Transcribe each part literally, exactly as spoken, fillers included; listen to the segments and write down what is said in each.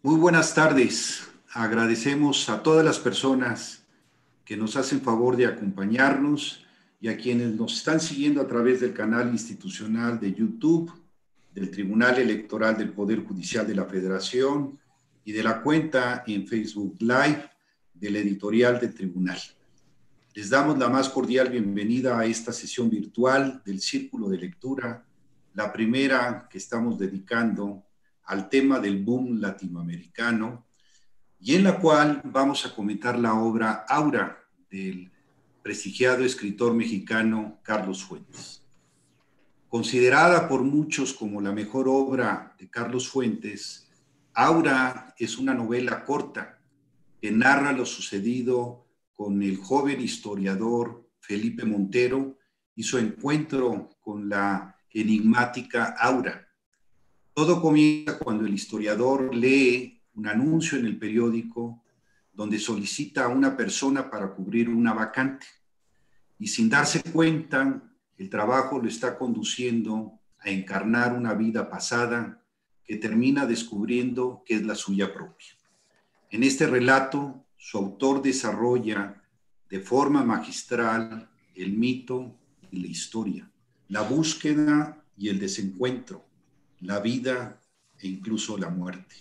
Muy buenas tardes. Agradecemos a todas las personas que nos hacen favor de acompañarnos y a quienes nos están siguiendo a través del canal institucional de YouTube, del Tribunal Electoral del Poder Judicial de la Federación y de la cuenta en Facebook Live del editorial del Tribunal. Les damos la más cordial bienvenida a esta sesión virtual del Círculo de Lectura, la primera que estamos dedicando al tema del boom latinoamericano, y en la cual vamos a comentar la obra Aura del prestigiado escritor mexicano Carlos Fuentes. Considerada por muchos como la mejor obra de Carlos Fuentes, Aura es una novela corta que narra lo sucedido con el joven historiador Felipe Montero y su encuentro con la enigmática Aura. Todo comienza cuando el historiador lee un anuncio en el periódico donde solicita a una persona para cubrir una vacante y sin darse cuenta el trabajo lo está conduciendo a encarnar una vida pasada que termina descubriendo que es la suya propia. En este relato, su autor desarrolla de forma magistral el mito y la historia, la búsqueda y el desencuentro, la vida e incluso la muerte.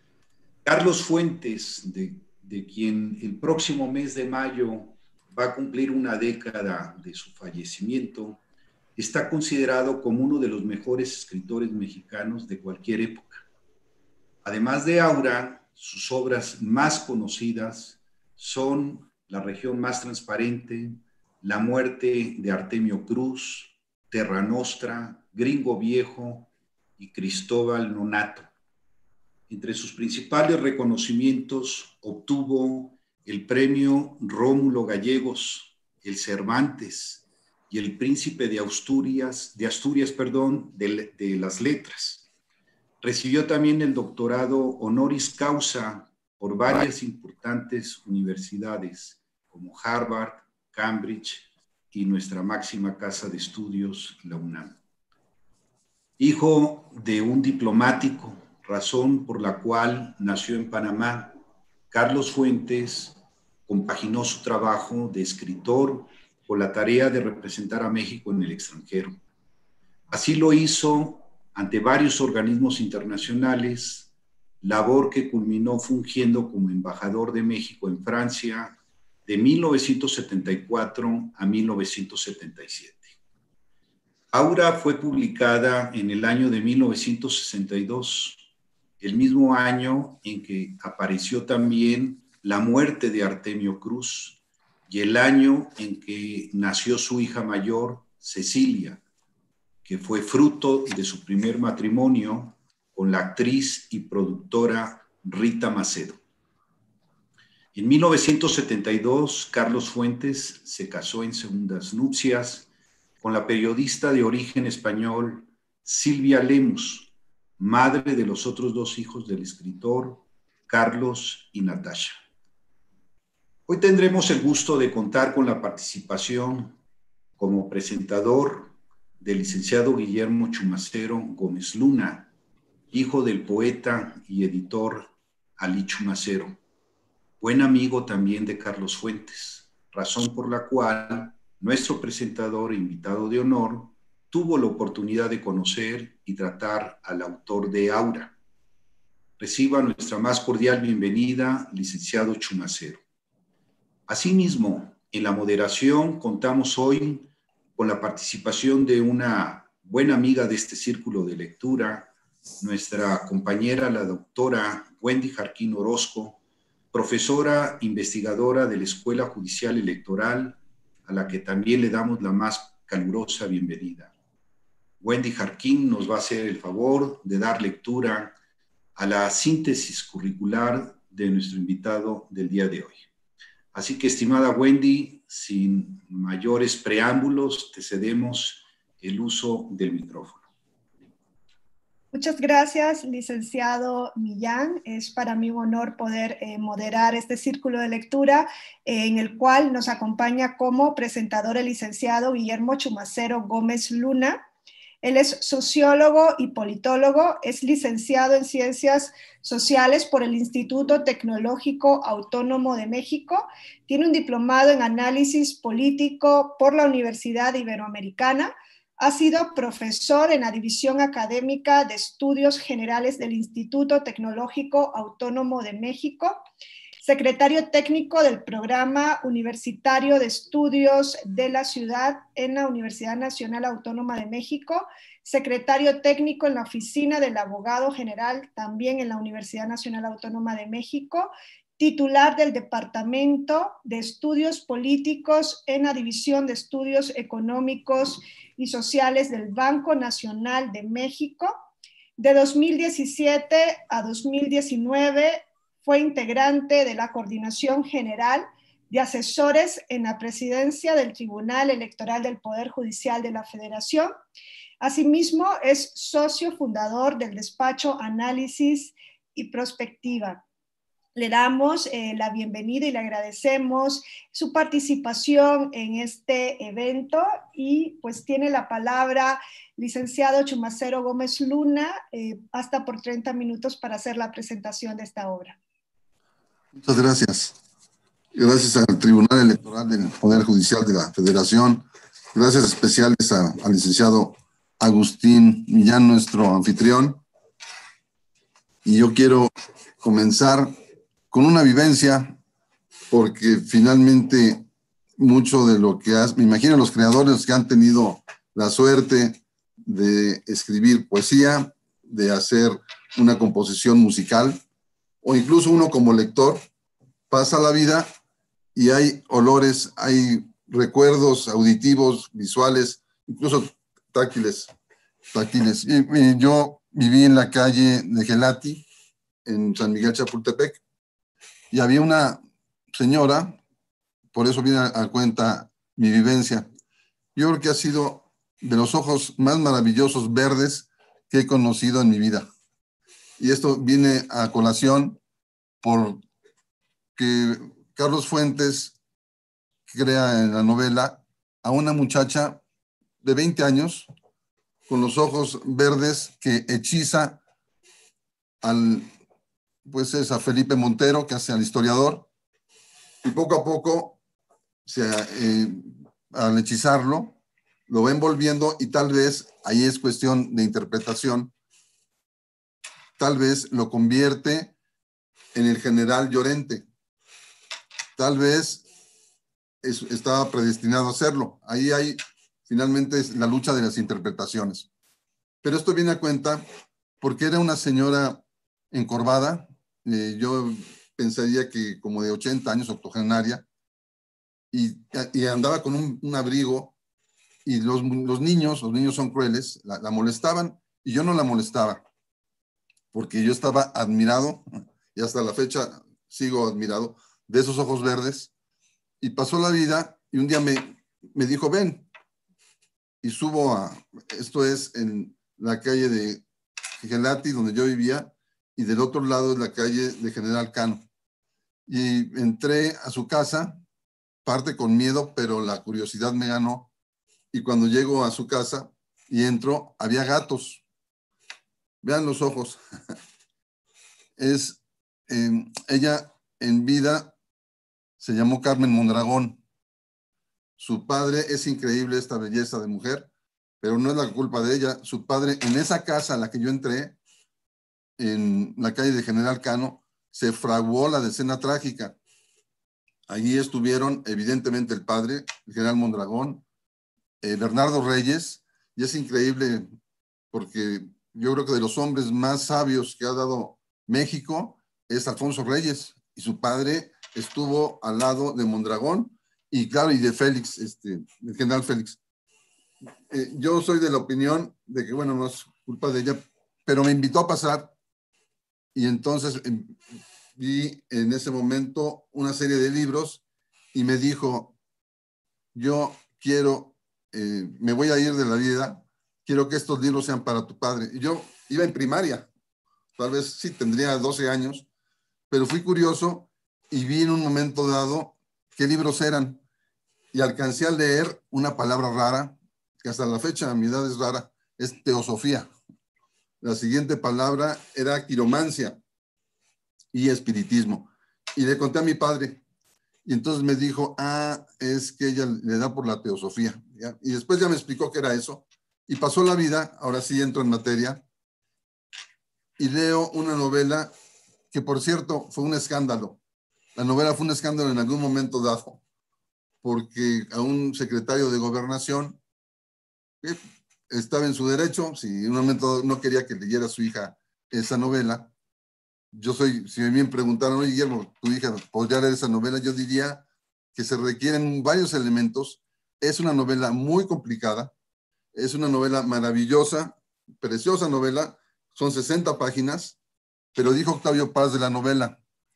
Carlos Fuentes, de, de quien el próximo mes de mayo va a cumplir una década de su fallecimiento, está considerado como uno de los mejores escritores mexicanos de cualquier época. Además de Aura, sus obras más conocidas son La región más transparente, La muerte de Artemio Cruz, Terra Nostra, Gringo Viejo y Cristóbal Nonato. Entre sus principales reconocimientos obtuvo el premio Rómulo Gallegos, el Cervantes y el Príncipe de Asturias, de Asturias, perdón, de, de las Letras. Recibió también el doctorado honoris causa por varias importantes universidades como Harvard, Cambridge y nuestra máxima casa de estudios, la UNAM. Hijo de un diplomático, razón por la cual nació en Panamá, Carlos Fuentes compaginó su trabajo de escritor con la tarea de representar a México en el extranjero. Así lo hizo ante varios organismos internacionales, labor que culminó fungiendo como embajador de México en Francia de mil novecientos setenta y cuatro a mil novecientos setenta y siete. Aura fue publicada en el año de mil novecientos sesenta y dos, el mismo año en que apareció también La muerte de Artemio Cruz y el año en que nació su hija mayor, Cecilia, que fue fruto de su primer matrimonio con la actriz y productora Rita Macedo. En mil novecientos setenta y dos, Carlos Fuentes se casó en segundas nupcias con la periodista de origen español Silvia Lemus, madre de los otros dos hijos del escritor, Carlos y Natasha. Hoy tendremos el gusto de contar con la participación como presentador del licenciado Guillermo Chumacero Gómez Luna, hijo del poeta y editor Alí Chumacero, buen amigo también de Carlos Fuentes, razón por la cual nuestro presentador e invitado de honor tuvo la oportunidad de conocer y tratar al autor de Aura. Reciba nuestra más cordial bienvenida, licenciado Chumacero. Asimismo, en la moderación contamos hoy con la participación de una buena amiga de este círculo de lectura, nuestra compañera, la doctora Wendy Jarquín Orozco, profesora investigadora de la Escuela Judicial Electoral, a la que también le damos la más calurosa bienvenida. Wendy Jarquín nos va a hacer el favor de dar lectura a la síntesis curricular de nuestro invitado del día de hoy. Así que, estimada Wendy, sin mayores preámbulos, te cedemos el uso del micrófono. Muchas gracias, licenciado Millán. Es para mí un honor poder eh, moderar este círculo de lectura eh, en el cual nos acompaña como presentador el licenciado Guillermo Chumacero Gómez Luna. Él es sociólogo y politólogo, es licenciado en Ciencias Sociales por el Instituto Tecnológico Autónomo de México, tiene un diplomado en Análisis Político por la Universidad Iberoamericana, ha sido profesor en la División Académica de Estudios Generales del Instituto Tecnológico Autónomo de México, secretario técnico del Programa Universitario de Estudios de la Ciudad en la Universidad Nacional Autónoma de México, secretario técnico en la Oficina del Abogado General también en la Universidad Nacional Autónoma de México, titular del Departamento de Estudios Políticos en la División de Estudios Económicos y Sociales del Banco Nacional de México. De dos mil diecisiete a dos mil diecinueve fue integrante de la Coordinación General de Asesores en la Presidencia del Tribunal Electoral del Poder Judicial de la Federación. Asimismo, es socio fundador del despacho Análisis y Prospectiva. Le damos eh, la bienvenida y le agradecemos su participación en este evento y pues tiene la palabra licenciado Chumacero Gómez Luna, eh, hasta por treinta minutos para hacer la presentación de esta obra. Muchas gracias. Gracias al Tribunal Electoral del Poder Judicial de la Federación. Gracias especiales a, al licenciado Agustín Millán, nuestro anfitrión. Y yo quiero comenzar con una vivencia, porque finalmente mucho de lo que has, me imagino los creadores que han tenido la suerte de escribir poesía, de hacer una composición musical, o incluso uno como lector, pasa la vida y hay olores, hay recuerdos auditivos, visuales, incluso táctiles. táctiles. Y, y yo viví en la calle de Gelati, en San Miguel Chapultepec, y había una señora, por eso viene a, a cuenta mi vivencia. Yo creo que ha sido de los ojos más maravillosos verdes que he conocido en mi vida. Y esto viene a colación porque Carlos Fuentes crea en la novela a una muchacha de veinte años con los ojos verdes que hechiza al, pues es a Felipe Montero, que hace al historiador, y poco a poco, se, eh, al hechizarlo, lo va envolviendo y tal vez, ahí es cuestión de interpretación, tal vez lo convierte en el general Llorente. Tal vez es, estaba predestinado a hacerlo. Ahí hay, finalmente, es la lucha de las interpretaciones. Pero esto viene a cuenta porque era una señora encorvada, eh, yo pensaría que como de ochenta años, octogenaria, y, y andaba con un, un abrigo, y los, los niños, los niños son crueles, la, la molestaban, y yo no la molestaba, porque yo estaba admirado, y hasta la fecha sigo admirado, de esos ojos verdes, y pasó la vida, y un día me, me dijo, ven, y subo a, esto es en la calle de Gelati, donde yo vivía, y del otro lado es la calle de General Cano. Y entré a su casa, parte con miedo, pero la curiosidad me ganó, y cuando llego a su casa y entro, había gatos. Vean los ojos. Es, eh, ella en vida se llamó Carmen Mondragón. Su padre, es increíble esta belleza de mujer, pero no es la culpa de ella. Su padre, en esa casa a la que yo entré, en la calle de General Cano, se fraguó la decena trágica. Allí estuvieron, evidentemente, el padre, el general Mondragón, eh, Bernardo Reyes, y es increíble porque yo creo que de los hombres más sabios que ha dado México es Alfonso Reyes, y su padre estuvo al lado de Mondragón, y claro, y de Félix, este, el general Félix. Eh, yo soy de la opinión de que, bueno, no es culpa de ella, pero me invitó a pasar, y entonces eh, vi en ese momento una serie de libros, y me dijo, yo quiero, eh, me voy a ir de la vida, quiero que estos libros sean para tu padre. Y yo iba en primaria, tal vez sí tendría doce años, pero fui curioso y vi en un momento dado qué libros eran, y alcancé a leer una palabra rara, que hasta la fecha a mi edad es rara, es teosofía. La siguiente palabra era quiromancia y espiritismo. Y le conté a mi padre. Y entonces me dijo, ah, es que ella le da por la teosofía, ¿ya? Y después ya me explicó qué era eso. Y pasó la vida, ahora sí entro en materia, y leo una novela que, por cierto, fue un escándalo. La novela fue un escándalo en algún momento dado, porque a un secretario de gobernación eh, estaba en su derecho, si en un momento no quería que leyera a su hija esa novela. Yo soy, si me bien preguntaron, oye, Guillermo, tu hija podría leer esa novela, yo diría que se requieren varios elementos. Es una novela muy complicada, es una novela maravillosa, preciosa novela, son sesenta páginas, pero dijo Octavio Paz de la novela,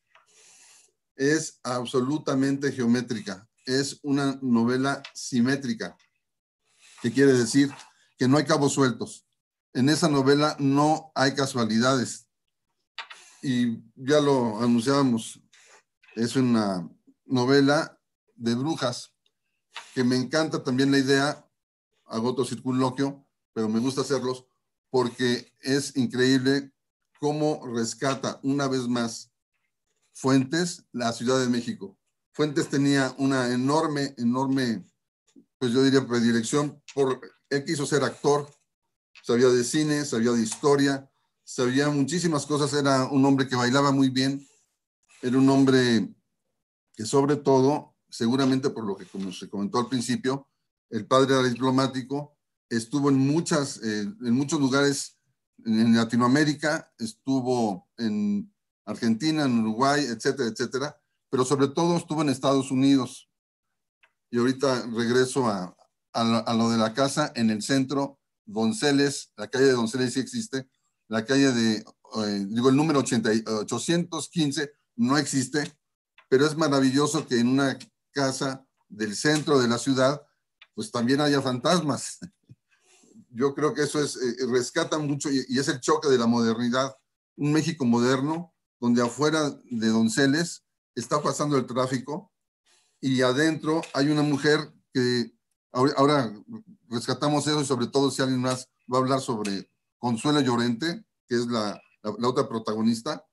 es absolutamente geométrica, es una novela simétrica, que quiere decir que no hay cabos sueltos. En esa novela no hay casualidades. Y ya lo anunciábamos, es una novela de brujas, que me encanta también la idea, hago otro circunloquio, pero me gusta hacerlos, porque es increíble cómo rescata una vez más Fuentes, la Ciudad de México. Fuentes tenía una enorme, enorme, pues yo diría predilección por, él quiso ser actor, sabía de cine, sabía de historia, sabía muchísimas cosas, era un hombre que bailaba muy bien, era un hombre que sobre todo, seguramente por lo que como se comentó al principio, el padre era diplomático, estuvo en, muchas, eh, en muchos lugares en Latinoamérica, estuvo en Argentina, en Uruguay, etcétera, etcétera, pero sobre todo estuvo en Estados Unidos. Y ahorita regreso a, a, a lo de la casa en el centro, Donceles, la calle de Donceles sí existe, la calle de, eh, digo, el número ochenta, ochocientos quince no existe, pero es maravilloso que en una casa del centro de la ciudad, pues también haya fantasmas. Yo creo que eso es, eh, rescata mucho y, y es el choque de la modernidad. Un México moderno, donde afuera de Donceles está pasando el tráfico y adentro hay una mujer que ahora, ahora rescatamos eso y sobre todo si alguien más va a hablar sobre Consuelo Llorente, que es la, la, la otra protagonista.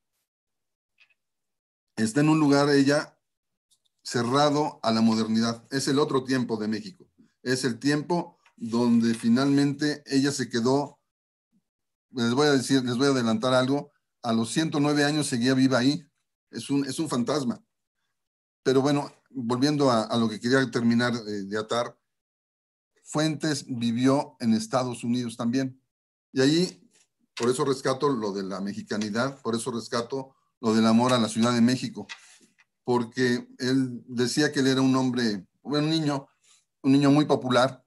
Está en un lugar ella cerrado a la modernidad. Es el otro tiempo de México. Es el tiempo donde finalmente ella se quedó, les voy a decir, les voy a adelantar algo, a los ciento nueve años seguía viva ahí. Es un, es un fantasma. Pero bueno, volviendo a, a lo que quería terminar eh, de atar, Fuentes vivió en Estados Unidos también. Y ahí, por eso rescato lo de la mexicanidad, por eso rescato lo del amor a la Ciudad de México, porque él decía que él era un hombre, un niño, un niño muy popular,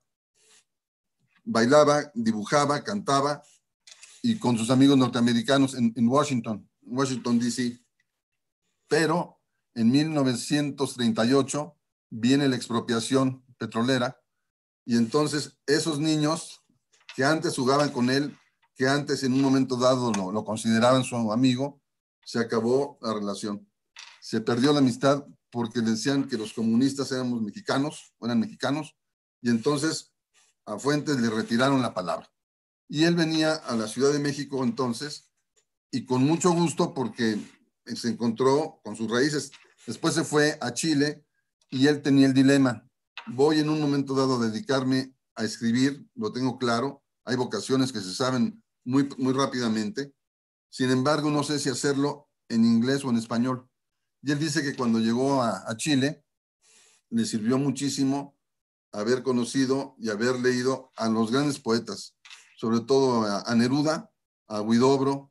bailaba, dibujaba, cantaba, y con sus amigos norteamericanos en, en Washington, Washington, D C. Pero en mil novecientos treinta y ocho viene la expropiación petrolera, y entonces esos niños que antes jugaban con él, que antes en un momento dado lo, lo consideraban su amigo, se acabó la relación. Se perdió la amistad porque decían que los comunistas éramos mexicanos, eran mexicanos, y entonces a Fuentes le retiraron la palabra. Y él venía a la Ciudad de México entonces, y con mucho gusto porque se encontró con sus raíces. Después se fue a Chile y él tenía el dilema. Voy en un momento dado a dedicarme a escribir, lo tengo claro, hay vocaciones que se saben muy, muy rápidamente. Sin embargo, no sé si hacerlo en inglés o en español. Y él dice que cuando llegó a, a Chile, le sirvió muchísimo haber conocido y haber leído a los grandes poetas, sobre todo a, a Neruda, a Huidobro,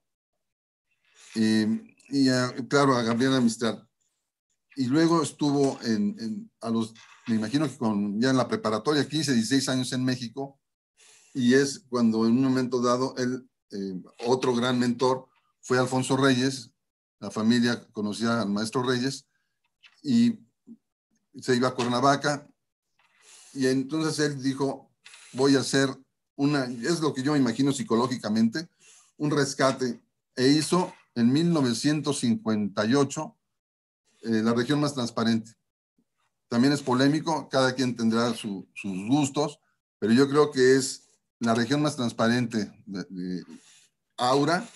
eh, y a, claro, a Gabriela Mistral. Y luego estuvo en, en, a los, me imagino que con, ya en la preparatoria, quince, dieciséis años en México, y es cuando en un momento dado, él, eh, otro gran mentor fue Alfonso Reyes, la familia conocía al maestro Reyes, y se iba a Cuernavaca, y entonces él dijo, voy a hacer una, es lo que yo me imagino psicológicamente, un rescate, e hizo en mil novecientos cincuenta y ocho eh, La región más transparente. También es polémico, cada quien tendrá su, sus gustos, pero yo creo que es La región más transparente, de, de Aura,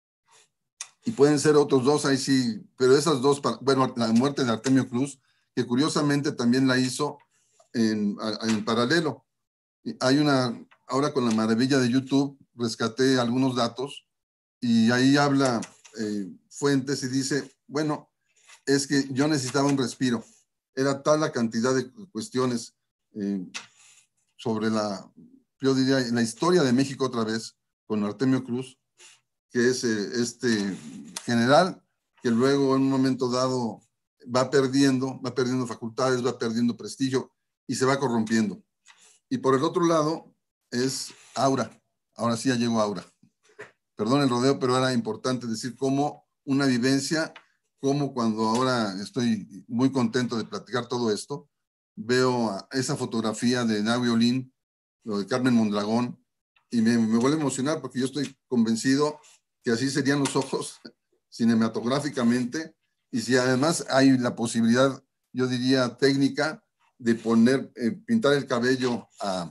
y pueden ser otros dos, ahí sí, pero esas dos, bueno, la muerte de Artemio Cruz, que curiosamente también la hizo en, en paralelo. Hay una, ahora con la maravilla de YouTube, rescaté algunos datos y ahí habla eh, Fuentes y dice, bueno, es que yo necesitaba un respiro. Era tal la cantidad de cuestiones eh, sobre la, yo diría, la historia de México otra vez, con Artemio Cruz, que es eh, este general que luego en un momento dado va perdiendo, va perdiendo facultades, va perdiendo prestigio y se va corrompiendo. Y por el otro lado es Aura. Ahora sí ya llegó Aura. Perdón el rodeo, pero era importante decir cómo una vivencia, como cuando ahora estoy muy contento de platicar todo esto, veo esa fotografía de Nahui Olin, lo de Carmen Mondragón, y me, me vuelve a emocionar porque yo estoy convencido que así serían los ojos cinematográficamente, y si además hay la posibilidad, yo diría técnica, de poner, eh, pintar el cabello a,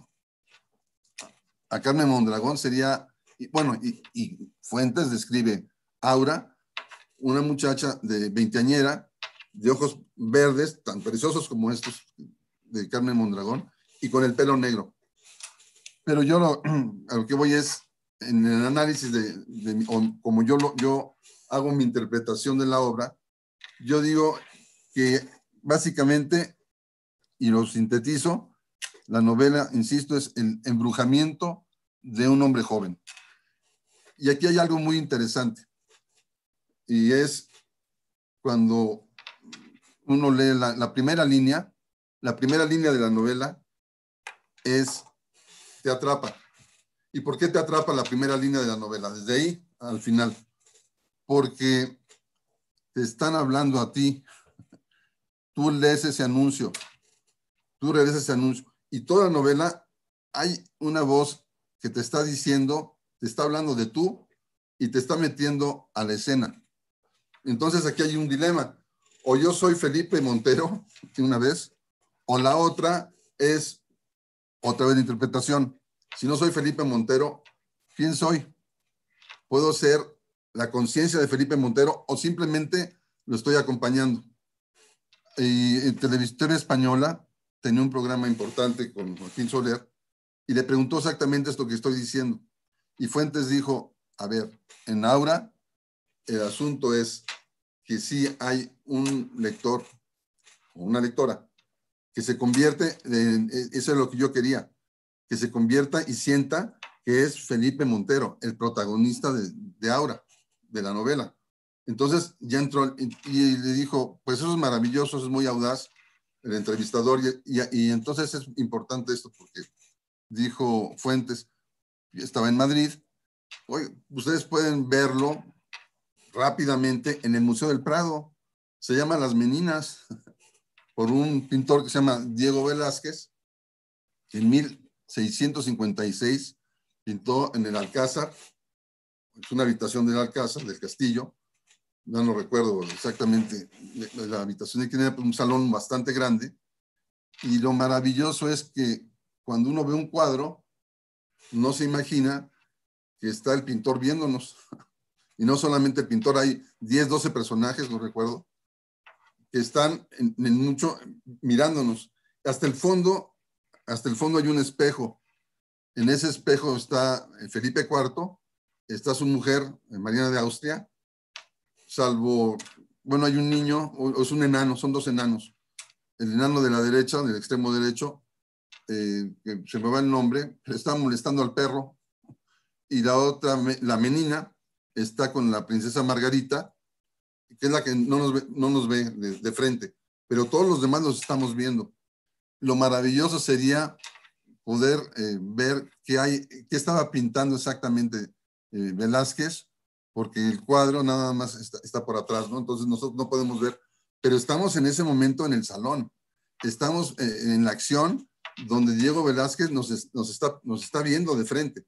a Carmen Mondragón, sería, y, bueno, y, y Fuentes describe Aura, una muchacha de veinteañera, de ojos verdes, tan preciosos como estos de Carmen Mondragón, y con el pelo negro. Pero yo lo, a lo que voy es, en el análisis de, de o, como yo, lo, yo hago mi interpretación de la obra, yo digo que básicamente, y lo sintetizo, la novela, insisto, es el embrujamiento de un hombre joven. Y aquí hay algo muy interesante, y es cuando uno lee la, la primera línea, la primera línea de la novela es, te atrapa. ¿Y por qué te atrapa la primera línea de la novela? Desde ahí al final. Porque te están hablando a ti. Tú lees ese anuncio. Tú lees ese anuncio. Y toda la novela hay una voz que te está diciendo, te está hablando de tú y te está metiendo a la escena. Entonces aquí hay un dilema. O yo soy Felipe Montero, una vez, o la otra es otra vez de interpretación. Si no soy Felipe Montero, ¿quién soy? Puedo ser la conciencia de Felipe Montero o simplemente lo estoy acompañando. Y en Televisión Española tenía un programa importante con Joaquín Soler y le preguntó exactamente esto que estoy diciendo. Y Fuentes dijo, a ver, en Aura el asunto es que sí hay un lector o una lectora que se convierte, en, eso es lo que yo quería, que se convierta y sienta que es Felipe Montero, el protagonista de, de Aura, de la novela. Entonces ya entró y, y le dijo, pues eso es maravilloso, es muy audaz, el entrevistador, y, y, y entonces es importante esto porque dijo Fuentes, estaba en Madrid, oye, ustedes pueden verlo rápidamente en el Museo del Prado, se llama Las Meninas, por un pintor que se llama Diego Velázquez, que en mil seiscientos cincuenta y seis pintó en el Alcázar, es una habitación del Alcázar, del castillo, no lo recuerdo exactamente la habitación, de tiene un salón bastante grande, y lo maravilloso es que cuando uno ve un cuadro, no se imagina que está el pintor viéndonos, y no solamente el pintor, hay diez, doce personajes, no recuerdo, que están en, en mucho mirándonos. Hasta el fondo, hasta el fondo hay un espejo. En ese espejo está Felipe cuarto, está su mujer, Mariana de Austria, salvo, bueno, hay un niño, o es un enano, son dos enanos. El enano de la derecha, del extremo derecho, eh, que se me va el nombre, está molestando al perro, y la otra, la menina, está con la princesa Margarita, que es la que no nos ve, no nos ve de, de frente, pero todos los demás los estamos viendo. Lo maravilloso sería poder eh, ver qué hay, qué estaba pintando exactamente eh, Velázquez, porque el cuadro nada más está, está por atrás, ¿no? Entonces nosotros no podemos ver, pero estamos en ese momento en el salón, estamos eh, en la acción donde Diego Velázquez nos, es, nos, está, nos está viendo de frente.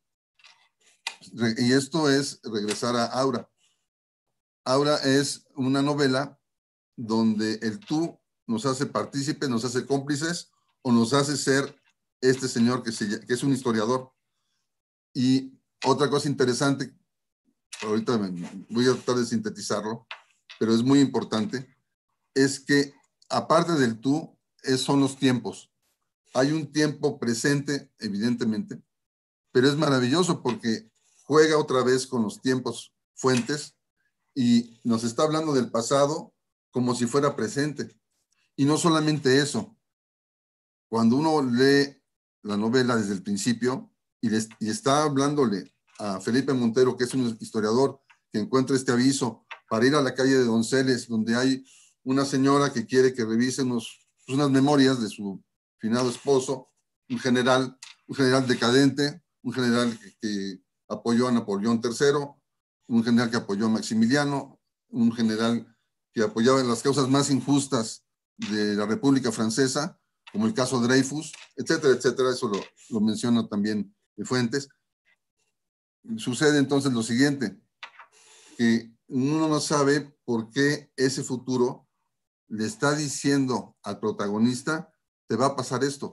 Y esto es regresar a Aura. Aura es una novela donde el tú nos hace partícipes, nos hace cómplices o nos hace ser este señor que, se, que es un historiador. Y otra cosa interesante, ahorita voy a tratar de sintetizarlo, pero es muy importante, es que aparte del tú, es, son los tiempos. Hay un tiempo presente, evidentemente, pero es maravilloso porque juega otra vez con los tiempos fuentes y nos está hablando del pasado como si fuera presente. Y no solamente eso, cuando uno lee la novela desde el principio y, les, y está hablándole a Felipe Montero, que es un historiador que encuentra este aviso para ir a la calle de Donceles, donde hay una señora que quiere que revise unos, unas memorias de su finado esposo, un general, un general decadente, un general que, que apoyó a Napoleón tercero, un general que apoyó a Maximiliano, un general que apoyaba las causas más injustas de la República Francesa, como el caso Dreyfus, etcétera, etcétera. Eso lo, lo menciona también de Fuentes. Sucede entonces lo siguiente, que uno no sabe por qué ese futuro le está diciendo al protagonista, te va a pasar esto.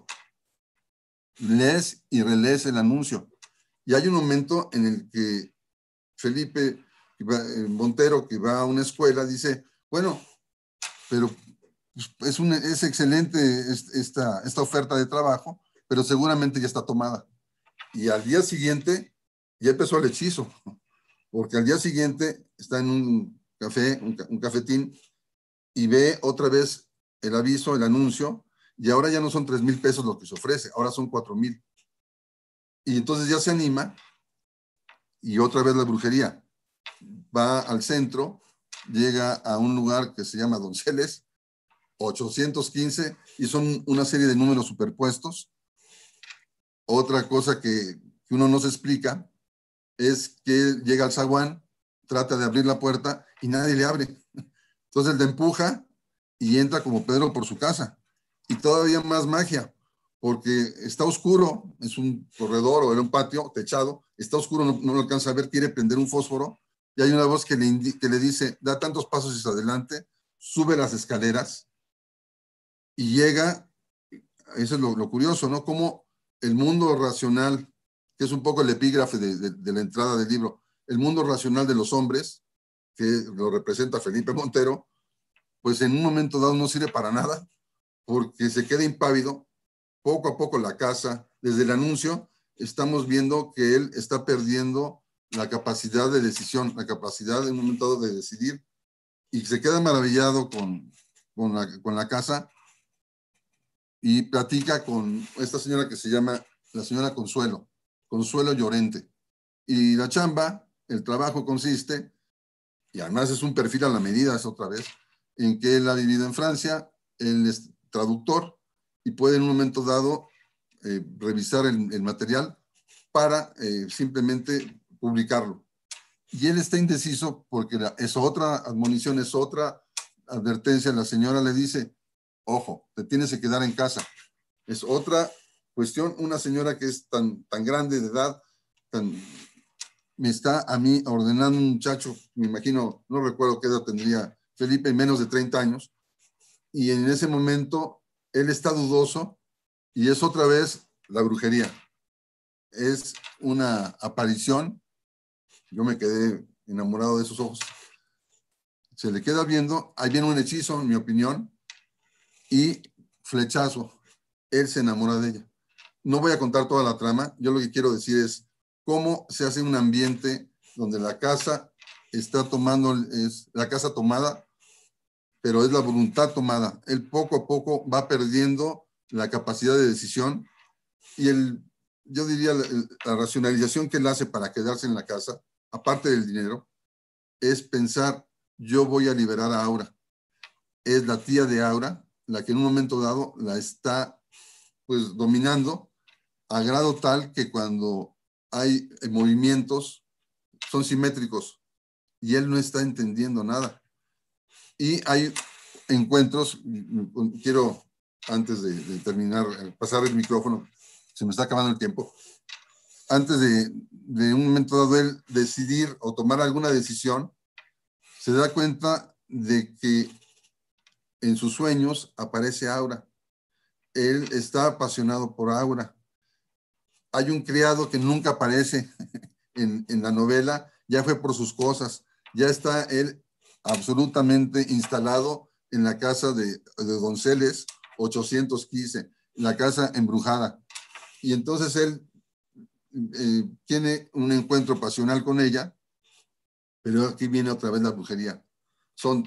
Lees y relees el anuncio. Y hay un momento en el que Felipe Montero, que va a una escuela, dice, bueno, pero es, un, es excelente esta, esta oferta de trabajo, pero seguramente ya está tomada. Y al día siguiente ya empezó el hechizo, porque al día siguiente está en un café, un, un cafetín, y ve otra vez el aviso, el anuncio, y ahora ya no son tres mil pesos lo que se ofrece, ahora son cuatro mil. Y entonces ya se anima, y otra vez la brujería. Va al centro, llega a un lugar que se llama Donceles, ochocientos quince, y son una serie de números superpuestos. Otra cosa que, que uno no se explica es que llega al zaguán, trata de abrir la puerta y nadie le abre. Entonces él le empuja y entra como Pedro por su casa. Y todavía más magia, porque está oscuro, es un corredor o era un patio techado, está oscuro, no, no lo alcanza a ver, quiere prender un fósforo y hay una voz que le, que le dice, da tantos pasos hacia adelante, sube las escaleras y llega, eso es lo, lo curioso, ¿no? Como el mundo racional, que es un poco el epígrafe de, de, de la entrada del libro, el mundo racional de los hombres, que lo representa Felipe Montero, pues en un momento dado no sirve para nada, porque se queda impávido. Poco a poco la casa, desde el anuncio, estamos viendo que él está perdiendo la capacidad de decisión, la capacidad en un momento dado de decidir, y se queda maravillado con, con, la, con la casa y platica con esta señora que se llama la señora Consuelo, Consuelo Llorente. Y la chamba, el trabajo consiste, y además es un perfil a la medida, es otra vez, en que él ha vivido en Francia, él es traductor y puede en un momento dado eh, revisar el, el material para eh, simplemente publicarlo. Y él está indeciso porque la, es otra admonición, es otra advertencia. La señora le dice, ojo, te tienes que quedar en casa. Es otra cuestión, una señora que es tan, tan grande de edad, tan, me está a mí ordenando un muchacho, me imagino, no recuerdo qué edad tendría Felipe, menos de treinta años, y en ese momento él está dudoso y es otra vez la brujería. Es una aparición, yo me quedé enamorado de esos ojos. Se le queda viendo, ahí viene un hechizo, en mi opinión, y flechazo, él se enamora de ella. No voy a contar toda la trama, yo lo que quiero decir es cómo se hace un ambiente donde la casa está tomando, es la casa tomada, pero es la voluntad tomada. Él poco a poco va perdiendo la capacidad de decisión y el, yo diría la, la racionalización que él hace para quedarse en la casa, aparte del dinero, es pensar, yo voy a liberar a Aura. Es la tía de Aura la que en un momento dado la está pues dominando a grado tal que cuando hay movimientos son simétricos y él no está entendiendo nada. Y hay encuentros, quiero antes de, de terminar, pasar el micrófono, se me está acabando el tiempo, antes de, de un momento dado él decidir o tomar alguna decisión, se da cuenta de que en sus sueños aparece Aura. Él está apasionado por Aura. hay un criado que nunca aparece en, en la novela, ya fue por sus cosas, ya está él absolutamente instalado en la casa de, de Donceles ochocientos quince, la casa embrujada. Y entonces él eh, tiene un encuentro pasional con ella, pero aquí viene otra vez la brujería. Son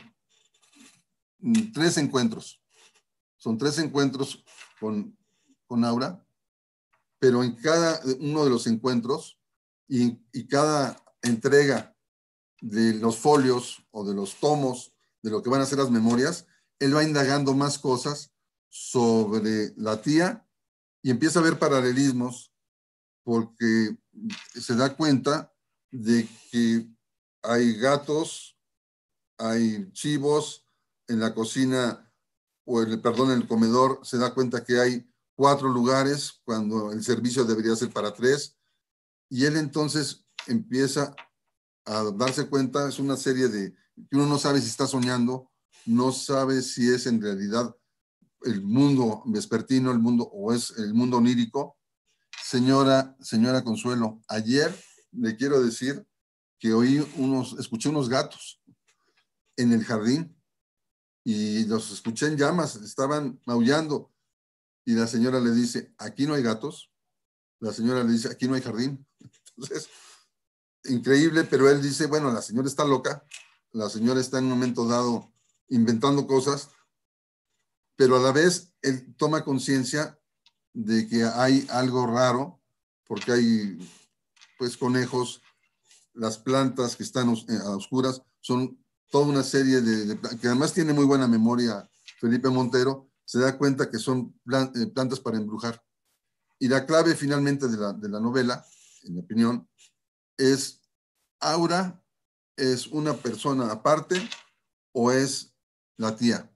mm, tres encuentros, son tres encuentros con, con Aura, pero en cada uno de los encuentros y, y cada entrega de los folios o de los tomos de lo que van a ser las memorias, él va indagando más cosas sobre la tía y empieza a ver paralelismos porque se da cuenta de que hay gatos, hay chivos en la cocina, o el, perdón, en el comedor, se da cuenta que hay cuatro lugares cuando el servicio debería ser para tres, y él entonces empieza a darse cuenta, es una serie de, que uno no sabe si está soñando, no sabe si es en realidad el mundo vespertino, el mundo, o es el mundo onírico. Señora, señora Consuelo, ayer le quiero decir que oí unos, escuché unos gatos en el jardín y los escuché en llamas, estaban maullando y la señora le dice, aquí no hay gatos, la señora le dice, aquí no hay jardín. Entonces, increíble, pero él dice, bueno, la señora está loca, la señora está en un momento dado inventando cosas, pero a la vez él toma conciencia de que hay algo raro, porque hay pues conejos, las plantas que están a oscuras, son toda una serie de, de que además tiene muy buena memoria Felipe Montero, se da cuenta que son plan, eh, plantas para embrujar. Y la clave finalmente de la, de la novela, en mi opinión, es Aura es una persona aparte o es la tía.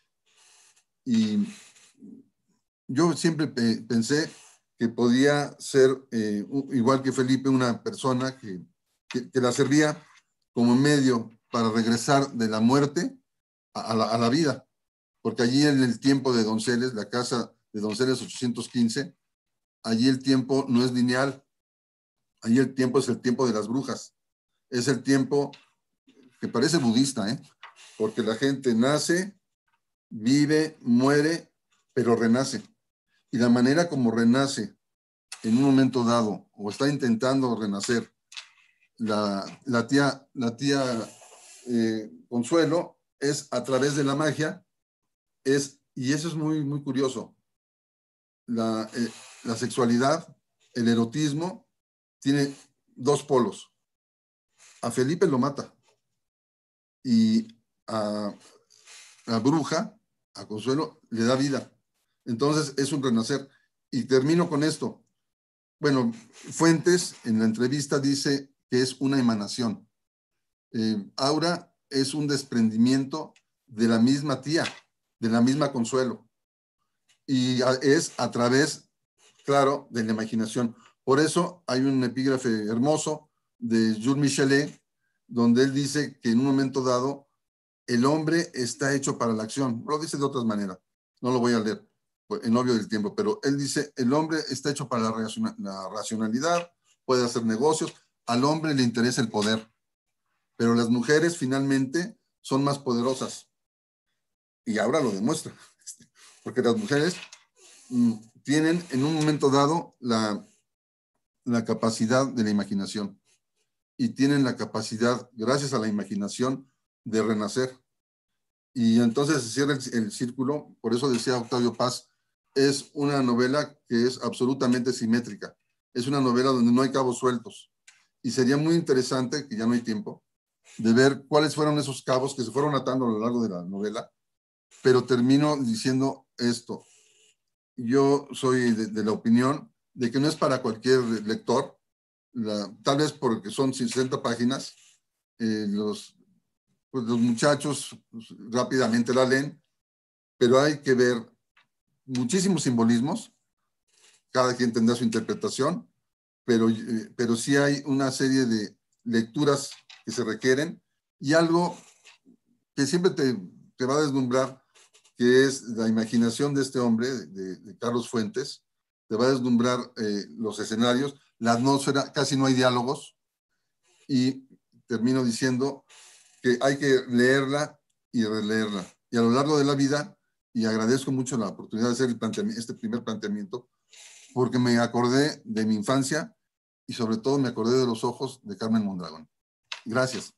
Y yo siempre pe pensé que podía ser, eh, igual que Felipe, una persona que, que, que la servía como medio para regresar de la muerte a, a, la, a la vida. Porque allí en el tiempo de Donceles, la casa de Donceles ochocientos quince, allí el tiempo no es lineal. Allí el tiempo es el tiempo de las brujas. Es el tiempo que parece budista, ¿eh? Porque la gente nace, vive, muere, pero renace. Y la manera como renace en un momento dado, o está intentando renacer, la, la tía, la tía eh, Consuelo, es a través de la magia, es, y eso es muy, muy curioso. La, eh, la sexualidad, el erotismo, tiene dos polos. A Felipe lo mata. Y a la bruja, a Consuelo, le da vida. Entonces es un renacer. Y termino con esto. Bueno, Fuentes en la entrevista dice que es una emanación. Eh, Aura es un desprendimiento de la misma tía, de la misma Consuelo. Y a, es a través, claro, de la imaginación. Por eso hay un epígrafe hermoso de Jules Michelet, donde él dice que en un momento dado el hombre está hecho para la acción. Lo dice de otras maneras, no lo voy a leer en obvio del tiempo, pero él dice, el hombre está hecho para la, la racionalidad, puede hacer negocios, al hombre le interesa el poder, pero las mujeres finalmente son más poderosas. Y ahora lo demuestra, porque las mujeres mm, tienen en un momento dado la, la capacidad de la imaginación y tienen la capacidad, gracias a la imaginación, de renacer. Y entonces se cierra el, el círculo, por eso decía Octavio Paz, es una novela que es absolutamente simétrica. Es una novela donde no hay cabos sueltos. Y sería muy interesante, que ya no hay tiempo, de ver cuáles fueron esos cabos que se fueron atando a lo largo de la novela. Pero termino diciendo esto. Yo soy de, de la opinión de que no es para cualquier lector. La, tal vez porque son sesenta páginas. Eh, los, pues los muchachos pues, rápidamente la leen, pero hay que ver muchísimos simbolismos, cada quien tendrá su interpretación, pero, eh, pero sí hay una serie de lecturas que se requieren y algo que siempre te, te va a deslumbrar, que es la imaginación de este hombre, de, de Carlos Fuentes, te va a deslumbrar eh, los escenarios, la atmósfera, casi no hay diálogos, y termino diciendo que hay que leerla y releerla. Y a lo largo de la vida, y agradezco mucho la oportunidad de hacer el este primer planteamiento, porque me acordé de mi infancia y sobre todo me acordé de los ojos de Carmen Mondragón. Gracias.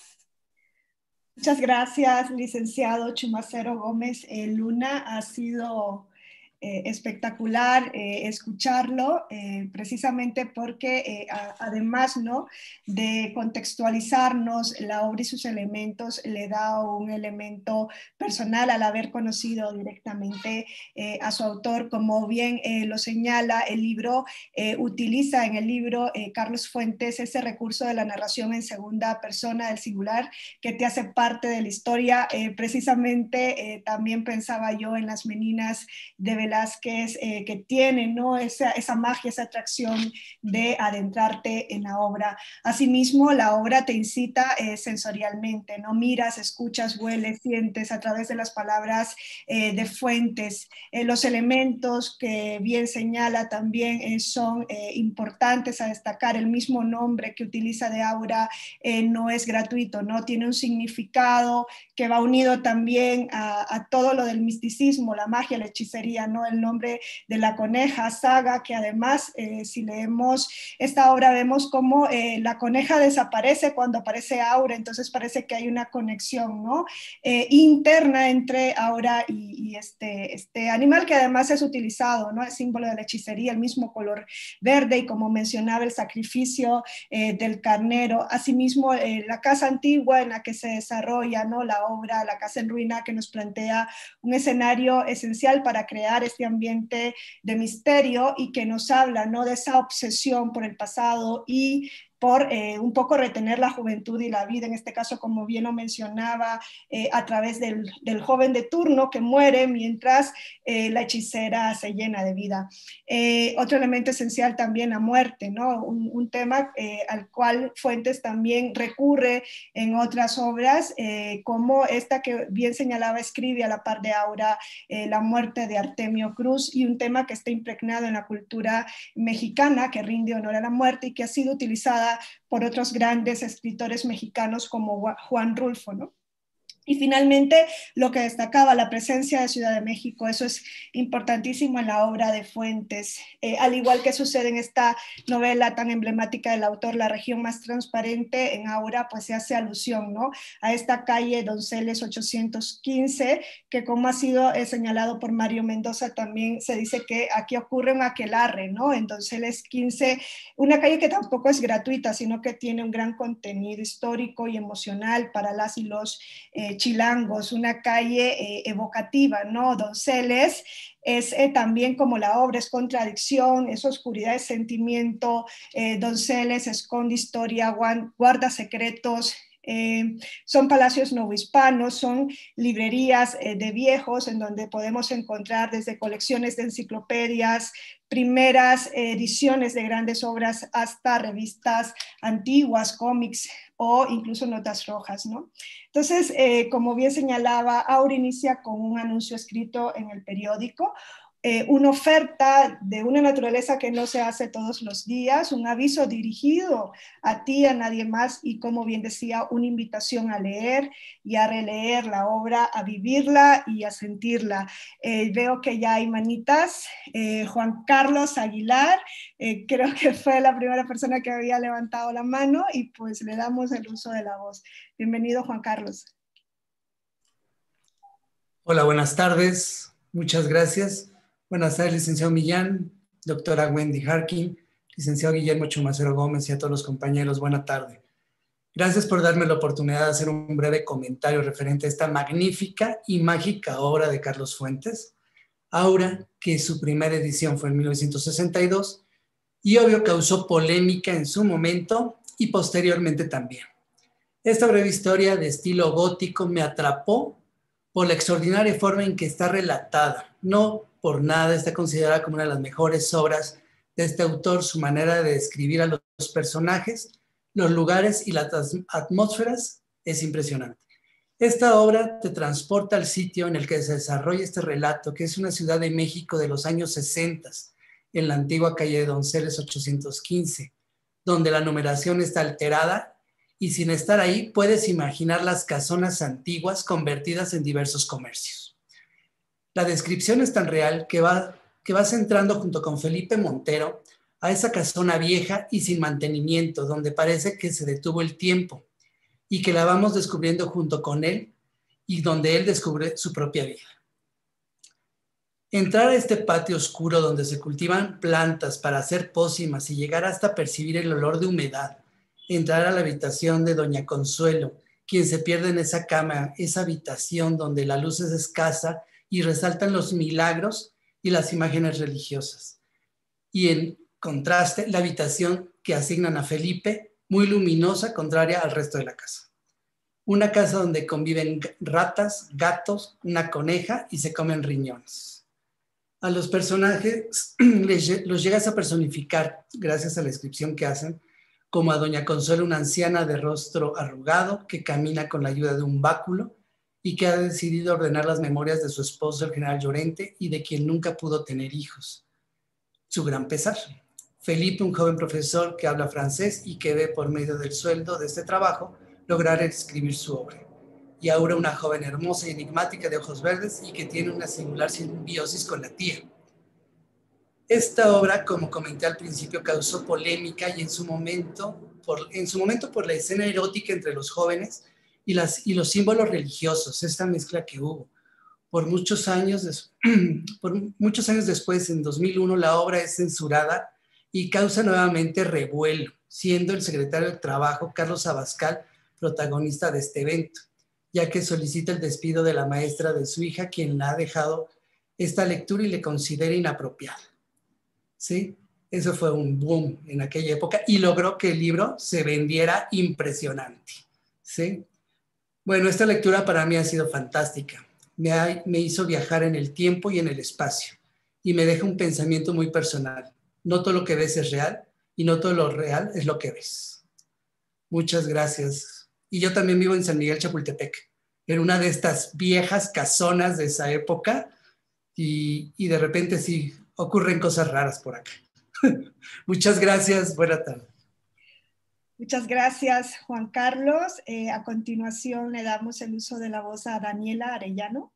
Muchas gracias, licenciado Chumacero Gómez eh, Luna. Ha sido eh, espectacular eh, escucharlo, eh, precisamente porque eh, a, además, ¿no?, de contextualizarnos la obra y sus elementos, le da un elemento personal al haber conocido directamente eh, a su autor. Como bien eh, lo señala el libro, eh, utiliza en el libro eh, Carlos Fuentes ese recurso de la narración en segunda persona del singular que te hace parte de la historia. Eh, precisamente eh, también pensaba yo en Las Meninas de Velázquez, eh, que tienen, ¿no?, esa, esa magia, esa atracción de adentrarte en la obra. Asimismo, la obra te incita eh, sensorialmente, ¿no? Miras, escuchas, hueles, sientes a través de las palabras eh, de Fuentes. Eh, los elementos que bien señala también eh, son eh, importantes a destacar. El mismo nombre que utiliza de aura eh, no es gratuito, ¿no? Tiene un significado que va unido también a, a todo lo del misticismo, la magia, la hechicería, ¿no? El nombre de la coneja, Saga, que además, eh, si leemos esta obra, vemos cómo eh, la coneja desaparece cuando aparece Aura, entonces parece que hay una conexión, ¿no?, eh, interna entre Aura y, y este, este animal, que además es utilizado, ¿no?, es símbolo de la hechicería, el mismo color verde, y como mencionaba, el sacrificio eh, del carnero. Asimismo, eh, la casa antigua en la que se desarrolla, ¿no?, la obra, la casa en ruina, que nos plantea un escenario esencial para crear este ambiente de misterio y que nos habla, ¿no?, de esa obsesión por el pasado y por eh, un poco retener la juventud y la vida, en este caso, como bien lo mencionaba, eh, a través del, del joven de turno que muere mientras eh, la hechicera se llena de vida. Eh, otro elemento esencial también, la muerte, ¿no?, un, un tema eh, al cual Fuentes también recurre en otras obras, eh, como esta que bien señalaba, escribe a la par de Aura, eh, la muerte de Artemio Cruz, y un tema que está impregnado en la cultura mexicana, que rinde honor a la muerte y que ha sido utilizada por otros grandes escritores mexicanos como Juan Rulfo, ¿no? Y finalmente, lo que destacaba, la presencia de Ciudad de México, eso es importantísimo en la obra de Fuentes. Eh, al igual que sucede en esta novela tan emblemática del autor, La región más transparente, en Aura pues se hace alusión, ¿no?, a esta calle Donceles ochocientos quince, que, como ha sido eh, señalado por Mario Mendoza, también se dice que aquí ocurre un aquelarre, ¿no?, en Donceles quince, una calle que tampoco es gratuita, sino que tiene un gran contenido histórico y emocional para las y los eh, chilangos, una calle eh, evocativa, ¿no? Donceles es eh, también, como la obra, es contradicción, es oscuridad, es sentimiento. eh, Donceles esconde historia, guarda secretos. Eh, son palacios novohispanos, son librerías eh, de viejos, en donde podemos encontrar desde colecciones de enciclopedias, primeras ediciones de grandes obras, hasta revistas antiguas, cómics o incluso notas rojas, ¿no? Entonces, eh, como bien señalaba, Aura inicia con un anuncio escrito en el periódico, eh, una oferta de una naturaleza que no se hace todos los días, un aviso dirigido a ti, a nadie más, y, como bien decía, una invitación a leer y a releer la obra, a vivirla y a sentirla. Eh, veo que ya hay manitas. Eh, Juan Carlos Aguilar, eh, creo que fue la primera persona que había levantado la mano, y pues le damos el uso de la voz. Bienvenido, Juan Carlos. Hola, buenas tardes. Muchas gracias. Buenas tardes, licenciado Millán, doctora Wendy Harkin, licenciado Guillermo Chumacero Gómez, y a todos los compañeros. Buena tarde. Gracias por darme la oportunidad de hacer un breve comentario referente a esta magnífica y mágica obra de Carlos Fuentes, Aura, que su primera edición fue en mil novecientos sesenta y dos, y obvio causó polémica en su momento y posteriormente también. Esta breve historia de estilo gótico me atrapó por la extraordinaria forma en que está relatada. No por nada está considerada como una de las mejores obras de este autor. Su manera de describir a los personajes, los lugares y las atmósferas es impresionante. Esta obra te transporta al sitio en el que se desarrolla este relato, que es una Ciudad de México de los años sesenta, en la antigua calle de Donceles ochocientos quince, donde la numeración está alterada y sin estar ahí puedes imaginar las casonas antiguas convertidas en diversos comercios. La descripción es tan real que, va, que vas entrando junto con Felipe Montero a esa casona vieja y sin mantenimiento, donde parece que se detuvo el tiempo y que la vamos descubriendo junto con él y donde él descubre su propia vida. Entrar a este patio oscuro donde se cultivan plantas para hacer pócimas y llegar hasta percibir el olor de humedad. Entrar a la habitación de Doña Consuelo, quien se pierde en esa cama, esa habitación donde la luz es escasa y resaltan los milagros y las imágenes religiosas. Y en contraste, la habitación que asignan a Felipe, muy luminosa, contraria al resto de la casa. Una casa donde conviven ratas, gatos, una coneja y se comen riñones. A los personajes les, los llegas a personificar, gracias a la descripción que hacen, como a Doña Consuelo, una anciana de rostro arrugado que camina con la ayuda de un báculo y que ha decidido ordenar las memorias de su esposo, el general Llorente, y de quien nunca pudo tener hijos. Su gran pesar. Felipe, un joven profesor que habla francés y que ve por medio del sueldo de este trabajo lograr escribir su obra. Y Aura, una joven hermosa y enigmática de ojos verdes y que tiene una singular simbiosis con la tía. Esta obra, como comenté al principio, causó polémica y en su momento por, en su momento por la escena erótica entre los jóvenes y, las, y los símbolos religiosos, esta mezcla que hubo. Por muchos años, des, por muchos años después, en dos mil uno, la obra es censurada y causa nuevamente revuelo, siendo el secretario de Trabajo, Carlos Abascal, protagonista de este evento, ya que solicita el despido de la maestra de su hija, quien la ha dejado esta lectura y le considera inapropiada. ¿Sí? Eso fue un boom en aquella época y logró que el libro se vendiera impresionante. ¿Sí? Bueno, esta lectura para mí ha sido fantástica. Me, ha, me hizo viajar en el tiempo y en el espacio y me deja un pensamiento muy personal. No todo lo que ves es real y no todo lo real es lo que ves. Muchas gracias. Y yo también vivo en San Miguel Chapultepec, en una de estas viejas casonas de esa época y, y de repente sí ocurren cosas raras por acá. Muchas gracias, buena tarde. Muchas gracias, Juan Carlos. Eh, a continuación le damos el uso de la voz a Daniela Arellano.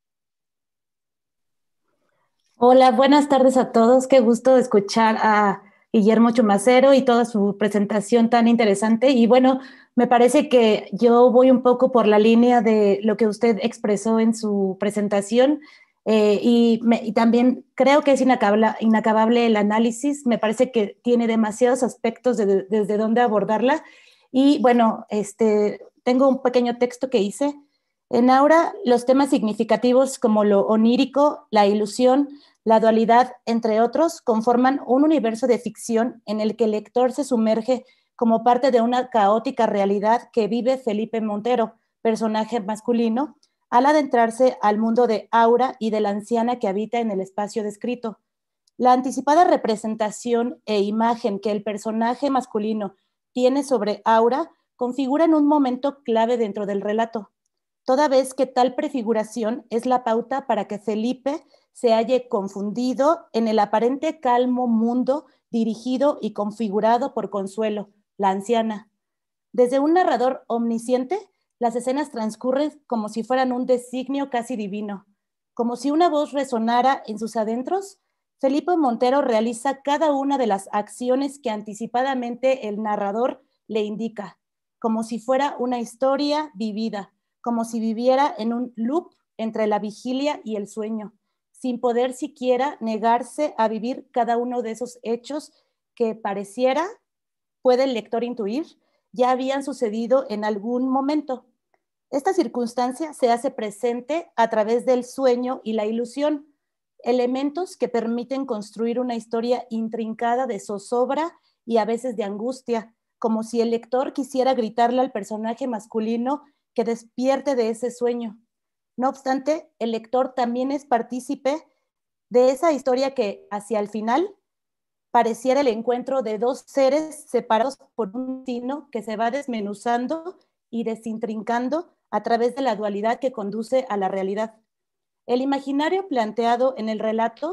Hola, buenas tardes a todos. Qué gusto escuchar a Guillermo Chumacero y toda su presentación tan interesante. Y bueno, me parece que yo voy un poco por la línea de lo que usted expresó en su presentación eh, y, me, y también creo que es inacabable, inacabable el análisis. Me parece que tiene demasiados aspectos de, de, desde dónde abordarla. Y bueno, este, tengo un pequeño texto que hice. En Aura, los temas significativos como lo onírico, la ilusión, la dualidad, entre otros, conforman un universo de ficción en el que el lector se sumerge como parte de una caótica realidad que vive Felipe Montero, personaje masculino, al adentrarse al mundo de Aura y de la anciana que habita en el espacio descrito. La anticipada representación e imagen que el personaje masculino tiene sobre Aura configuran un momento clave dentro del relato, toda vez que tal prefiguración es la pauta para que Felipe se halle confundido en el aparente calmo mundo dirigido y configurado por Consuelo, la anciana. Desde un narrador omnisciente, las escenas transcurren como si fueran un designio casi divino. Como si una voz resonara en sus adentros, Felipe Montero realiza cada una de las acciones que anticipadamente el narrador le indica, como si fuera una historia vivida, como si viviera en un loop entre la vigilia y el sueño, sin poder siquiera negarse a vivir cada uno de esos hechos que pareciera, puede el lector intuir, ya habían sucedido en algún momento. Esta circunstancia se hace presente a través del sueño y la ilusión, elementos que permiten construir una historia intrincada de zozobra y a veces de angustia, como si el lector quisiera gritarle al personaje masculino que despierte de ese sueño. No obstante, el lector también es partícipe de esa historia que, hacia el final, pareciera el encuentro de dos seres separados por un destino que se va desmenuzando y desintrincando a través de la dualidad que conduce a la realidad. El imaginario planteado en el relato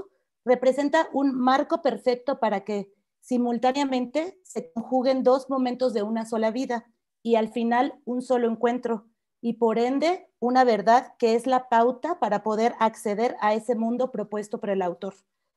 representa un marco perfecto para que simultáneamente se conjuguen dos momentos de una sola vida y al final un solo encuentro, y por ende una verdad que es la pauta para poder acceder a ese mundo propuesto por el autor.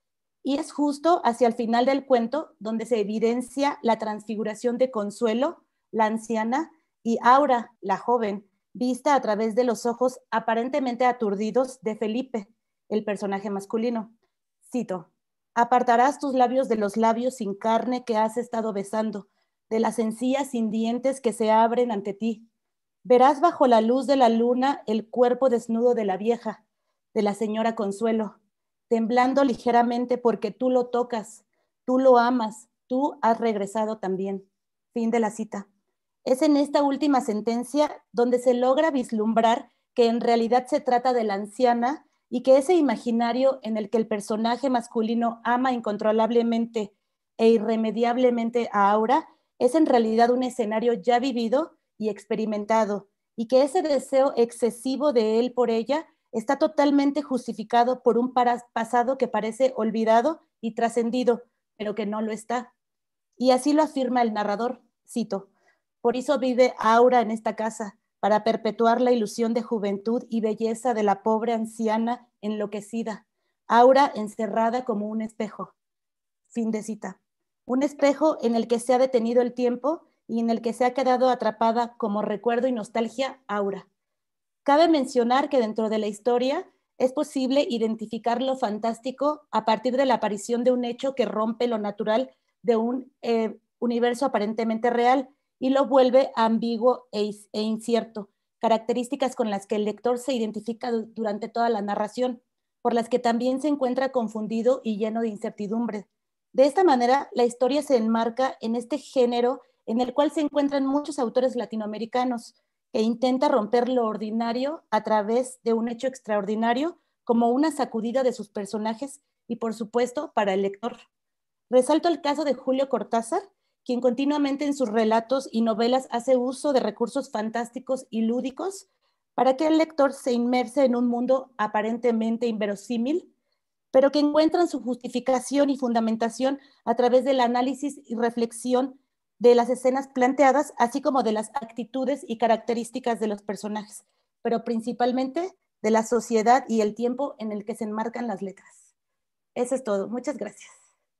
Y es justo hacia el final del cuento donde se evidencia la transfiguración de Consuelo, la anciana, y Aura, la joven, vista a través de los ojos aparentemente aturdidos de Felipe, el personaje masculino. Cito: apartarás tus labios de los labios sin carne que has estado besando, de las encías sin dientes que se abren ante ti. Verás bajo la luz de la luna el cuerpo desnudo de la vieja, de la señora Consuelo, temblando ligeramente porque tú lo tocas, tú lo amas, tú has regresado también. Fin de la cita. Es en esta última sentencia donde se logra vislumbrar que en realidad se trata de la anciana y que ese imaginario en el que el personaje masculino ama incontrolablemente e irremediablemente a Aura es en realidad un escenario ya vivido y experimentado, y que ese deseo excesivo de él por ella está totalmente justificado por un pasado que parece olvidado y trascendido, pero que no lo está. Y así lo afirma el narrador, cito: por eso vive Aura en esta casa, para perpetuar la ilusión de juventud y belleza de la pobre anciana enloquecida, Aura encerrada como un espejo. Fin de cita. Un espejo en el que se ha detenido el tiempo y en el que se ha quedado atrapada como recuerdo y nostalgia Aura. Cabe mencionar que dentro de la historia es posible identificar lo fantástico a partir de la aparición de un hecho que rompe lo natural de un eh, universo aparentemente real y lo vuelve ambiguo e, e incierto, características con las que el lector se identifica durante toda la narración, por las que también se encuentra confundido y lleno de incertidumbre. De esta manera, la historia se enmarca en este género en el cual se encuentran muchos autores latinoamericanos, que intenta romper lo ordinario a través de un hecho extraordinario como una sacudida de sus personajes y, por supuesto, para el lector. Resalto el caso de Julio Cortázar, quien continuamente en sus relatos y novelas hace uso de recursos fantásticos y lúdicos para que el lector se inmerse en un mundo aparentemente inverosímil, pero que encuentran su justificación y fundamentación a través del análisis y reflexión de las escenas planteadas, así como de las actitudes y características de los personajes, pero principalmente de la sociedad y el tiempo en el que se enmarcan las letras. Eso es todo. Muchas gracias.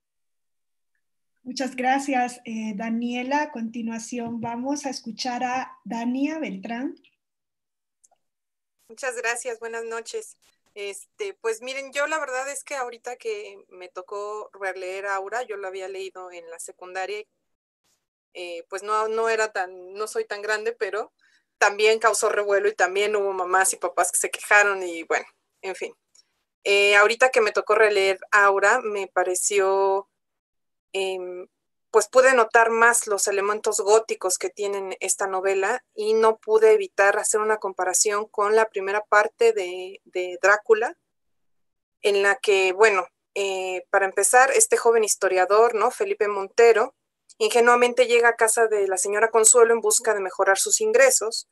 Muchas gracias, eh, Daniela. A continuación vamos a escuchar a Dania Beltrán. Muchas gracias, buenas noches. Este, pues miren, yo la verdad es que ahorita que me tocó releer Aura, yo lo había leído en la secundaria, eh, pues no, no era tan, no soy tan grande, pero también causó revuelo y también hubo mamás y papás que se quejaron y bueno, en fin. Eh, ahorita que me tocó releer Aura, me pareció, eh, pues pude notar más los elementos góticos que tienen esta novela y no pude evitar hacer una comparación con la primera parte de, de Drácula, en la que, bueno, eh, para empezar, este joven historiador, ¿no? Felipe Montero, ingenuamente llega a casa de la señora Consuelo en busca de mejorar sus ingresos.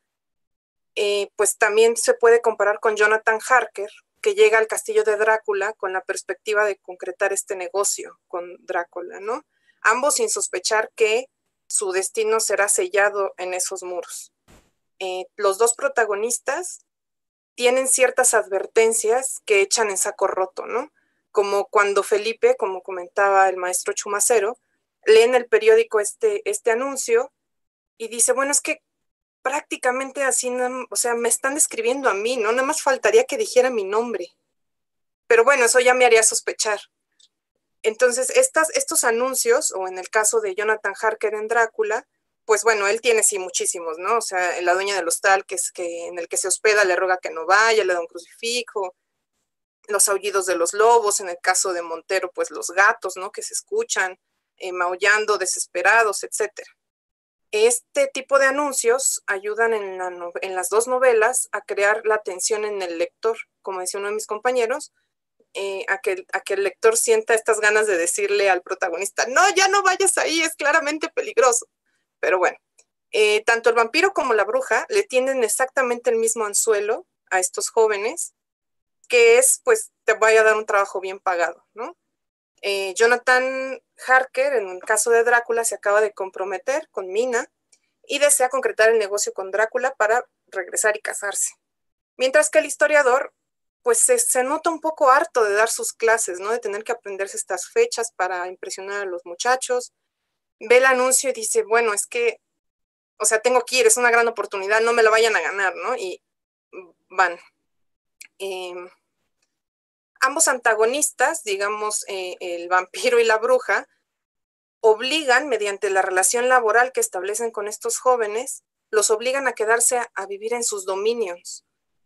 Eh, pues también se puede comparar con Jonathan Harker, que llega al castillo de Drácula con la perspectiva de concretar este negocio con Drácula, ¿no? Ambos sin sospechar que su destino será sellado en esos muros. Eh, los dos protagonistas tienen ciertas advertencias que echan en saco roto, ¿no? Como cuando Felipe, como comentaba el maestro Chumacero, lee en el periódico este, este anuncio y dice, bueno, es que prácticamente así, o sea, me están describiendo a mí, ¿no? Nada más faltaría que dijera mi nombre. Pero bueno, eso ya me haría sospechar. Entonces, estas, estos anuncios, o en el caso de Jonathan Harker en Drácula, pues bueno, él tiene sí muchísimos, ¿no? O sea, la dueña del hostal que es que, en el que se hospeda le ruega que no vaya, le da un crucifijo, los aullidos de los lobos, en el caso de Montero, pues los gatos, ¿no? Que se escuchan eh, maullando, desesperados, etcétera. Este tipo de anuncios ayudan en, la no, en las dos novelas a crear la tensión en el lector, como decía uno de mis compañeros, eh, a, que, a que el lector sienta estas ganas de decirle al protagonista, no, ya no vayas ahí, es claramente peligroso. Pero bueno, eh, tanto el vampiro como la bruja le tienden exactamente el mismo anzuelo a estos jóvenes, que es, pues, te voy a dar un trabajo bien pagado, ¿no? Eh, Jonathan Harker, en el caso de Drácula, se acaba de comprometer con Mina y desea concretar el negocio con Drácula para regresar y casarse. Mientras que el historiador, pues se, se nota un poco harto de dar sus clases, ¿no? De tener que aprenderse estas fechas para impresionar a los muchachos. Ve el anuncio y dice, bueno, es que, o sea, tengo que ir, es una gran oportunidad, no me la vayan a ganar, ¿no? Y van. Eh, ambos antagonistas, digamos, eh, el vampiro y la bruja, obligan, mediante la relación laboral que establecen con estos jóvenes, los obligan a quedarse a, a vivir en sus dominios.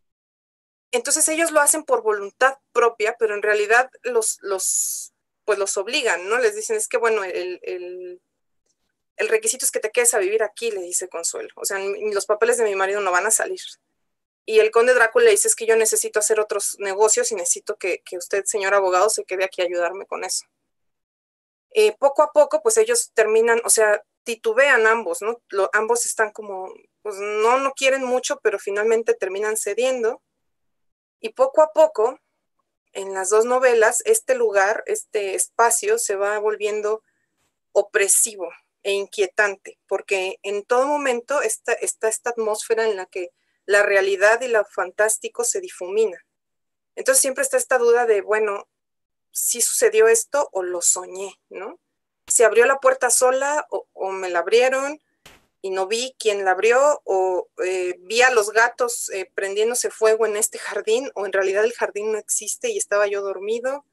Entonces ellos lo hacen por voluntad propia, pero en realidad los, los, pues los obligan, ¿no? Les dicen, es que bueno, el, el, el requisito es que te quedes a vivir aquí, le dice Consuelo. O sea, los papeles de mi marido no van a salir. Y el conde Drácula le dice, es que yo necesito hacer otros negocios y necesito que, que usted, señor abogado, se quede aquí a ayudarme con eso. Eh, poco a poco, pues ellos terminan, o sea, titubean ambos, ¿no? Lo, ambos están como, pues no, no quieren mucho, pero finalmente terminan cediendo. Y poco a poco, en las dos novelas, este lugar, este espacio se va volviendo opresivo e inquietante, porque en todo momento está, está esta atmósfera en la que la realidad y lo fantástico se difumina. Entonces siempre está esta duda de, bueno, ¿sí sucedió esto o lo soñé, no? ¿Se abrió la puerta sola o, o me la abrieron y no vi quién la abrió? ¿O eh, vi a los gatos eh, prendiéndose fuego en este jardín? ¿O en realidad el jardín no existe y estaba yo dormido?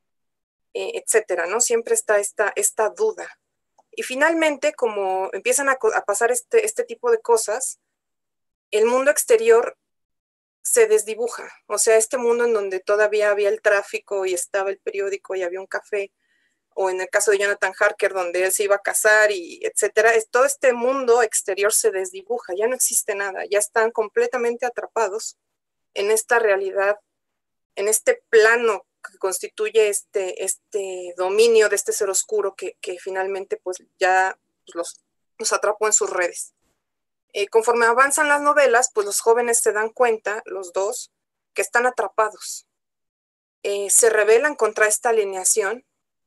Eh, etcétera, ¿no? Siempre está esta, esta duda. Y finalmente, como empiezan a, a pasar este, este tipo de cosas, el mundo exterior se desdibuja. O sea, este mundo en donde todavía había el tráfico y estaba el periódico y había un café, o en el caso de Jonathan Harker, donde él se iba a casar y etcétera, es, todo este mundo exterior se desdibuja, ya no existe nada, ya están completamente atrapados en esta realidad, en este plano que constituye este, este dominio de este ser oscuro que, que finalmente pues ya pues, los, los atrapó en sus redes. Eh, conforme avanzan las novelas, pues los jóvenes se dan cuenta, los dos, que están atrapados. Eh, se rebelan contra esta alienación,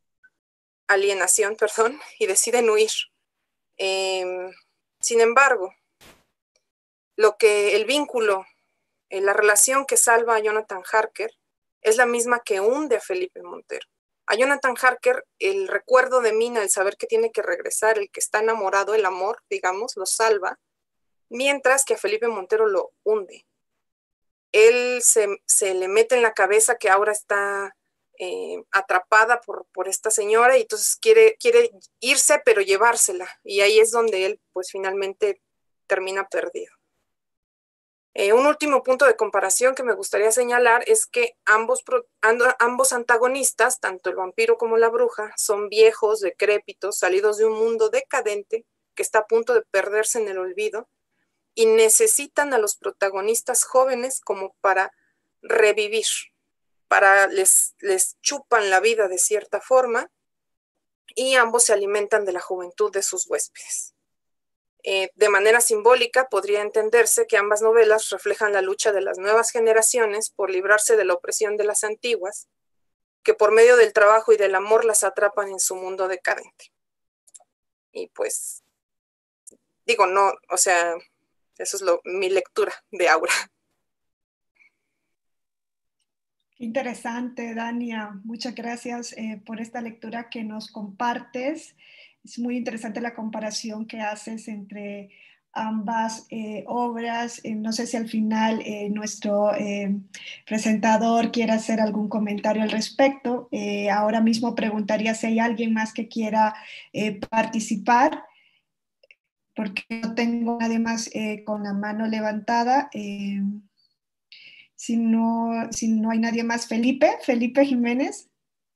alienación, perdón, y deciden huir. Eh, sin embargo, lo que el vínculo, eh, la relación que salva a Jonathan Harker es la misma que hunde a Felipe Montero. A Jonathan Harker, el recuerdo de Mina, el saber que tiene que regresar, el que está enamorado, el amor, digamos, lo salva, mientras que a Felipe Montero lo hunde. Él se, se le mete en la cabeza que Aura está eh, atrapada por, por esta señora y entonces quiere, quiere irse pero llevársela, y ahí es donde él pues finalmente termina perdido. Eh, un último punto de comparación que me gustaría señalar es que ambos, ambos antagonistas, tanto el vampiro como la bruja, son viejos, decrépitos, salidos de un mundo decadente que está a punto de perderse en el olvido, y necesitan a los protagonistas jóvenes como para revivir, para les, les chupan la vida de cierta forma, y ambos se alimentan de la juventud de sus huéspedes. Eh, de manera simbólica podría entenderse que ambas novelas reflejan la lucha de las nuevas generaciones por librarse de la opresión de las antiguas, que por medio del trabajo y del amor las atrapan en su mundo decadente. Y pues, digo, no, o sea, eso es lo, mi lectura de Aura. Qué interesante, Dania. Muchas gracias eh, por esta lectura que nos compartes. Es muy interesante la comparación que haces entre ambas eh, obras. Eh, no sé si al final eh, nuestro eh, presentador quiere hacer algún comentario al respecto. Eh, ahora mismo preguntaría si hay alguien más que quiera eh, participar, porque no tengo nadie más eh, con la mano levantada. Eh, si, no, si no hay nadie más, Felipe, Felipe Jiménez.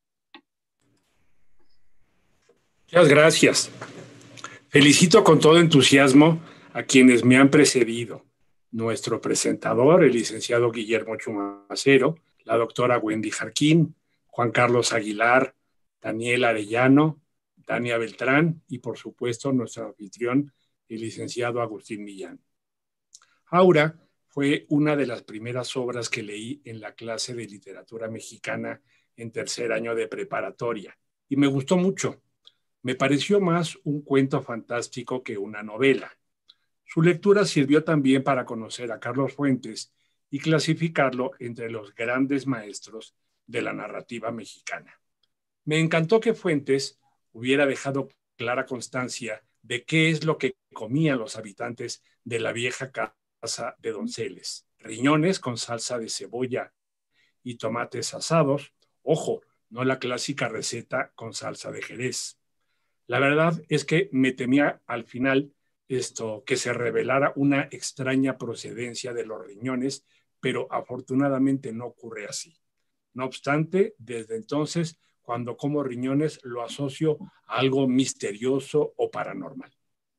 Muchas gracias. Felicito con todo entusiasmo a quienes me han precedido. Nuestro presentador, el licenciado Guillermo Chumacero, la doctora Wendy Jarquín, Juan Carlos Aguilar, Daniel Arellano, Dania Beltrán y, por supuesto, nuestro anfitrión, el licenciado Agustín Millán. Aura fue una de las primeras obras que leí en la clase de literatura mexicana en tercer año de preparatoria. y me gustó mucho. Me pareció más un cuento fantástico que una novela. Su lectura sirvió también para conocer a Carlos Fuentes y clasificarlo entre los grandes maestros de la narrativa mexicana. Me encantó que Fuentes hubiera dejado clara constancia de qué es lo que comían los habitantes de la vieja casa de Donceles. Riñones con salsa de cebolla y tomates asados. Ojo, no la clásica receta con salsa de Jerez. La verdad es que me temía al final esto, que se revelara una extraña procedencia de los riñones, pero afortunadamente no ocurre así. No obstante, desde entonces, cuando como riñones, lo asocio a algo misterioso o paranormal.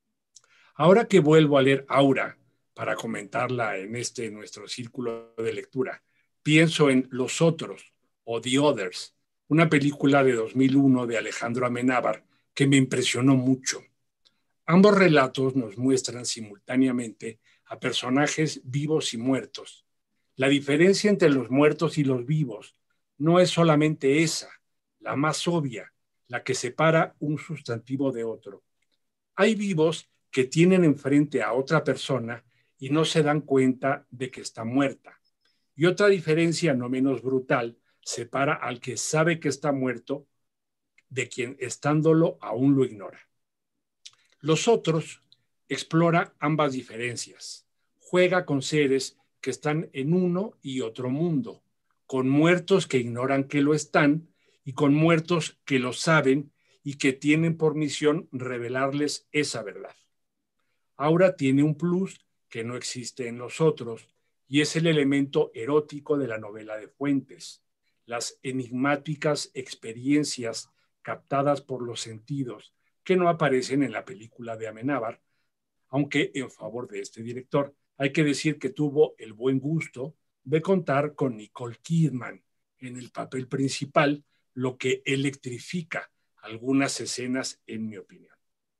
Ahora que vuelvo a leer Aura, para comentarla en este nuestro círculo de lectura, pienso en Los Otros o The Others, una película de dos mil uno de Alejandro Amenábar que me impresionó mucho. Ambos relatos nos muestran simultáneamente a personajes vivos y muertos. La diferencia entre los muertos y los vivos no es solamente esa, la más obvia, la que separa un sustantivo de otro. Hay vivos que tienen enfrente a otra persona y no se dan cuenta de que está muerta. Y otra diferencia no menos brutal separa al que sabe que está muerto de quien estándolo aún lo ignora. Los Otros explora ambas diferencias. Juega con seres que están en uno y otro mundo, con muertos que ignoran que lo están y con muertos que lo saben y que tienen por misión revelarles esa verdad. Aura tiene un plus que no existe en Los Otros y es el elemento erótico de la novela de Fuentes, las enigmáticas experiencias captadas por los sentidos que no aparecen en la película de Amenábar, aunque en favor de este director hay que decir que tuvo el buen gusto de contar con Nicole Kidman en el papel principal, lo que electrifica algunas escenas, en mi opinión.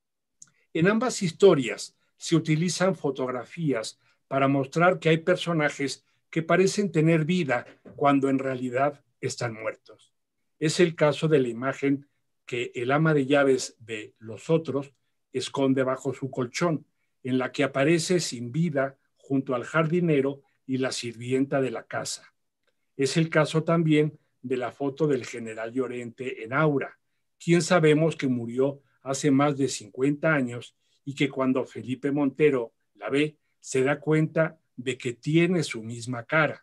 En ambas historias se utilizan fotografías para mostrar que hay personajes que parecen tener vida cuando en realidad están muertos. Es el caso de la imagen que el ama de llaves de Los Otros esconde bajo su colchón, en la que aparece sin vida junto al jardinero y la sirvienta de la casa. Es el caso también de la foto del general Llorente en Aura, quien sabemos que murió hace más de cincuenta años y que cuando Felipe Montero la ve, se da cuenta de que tiene su misma cara.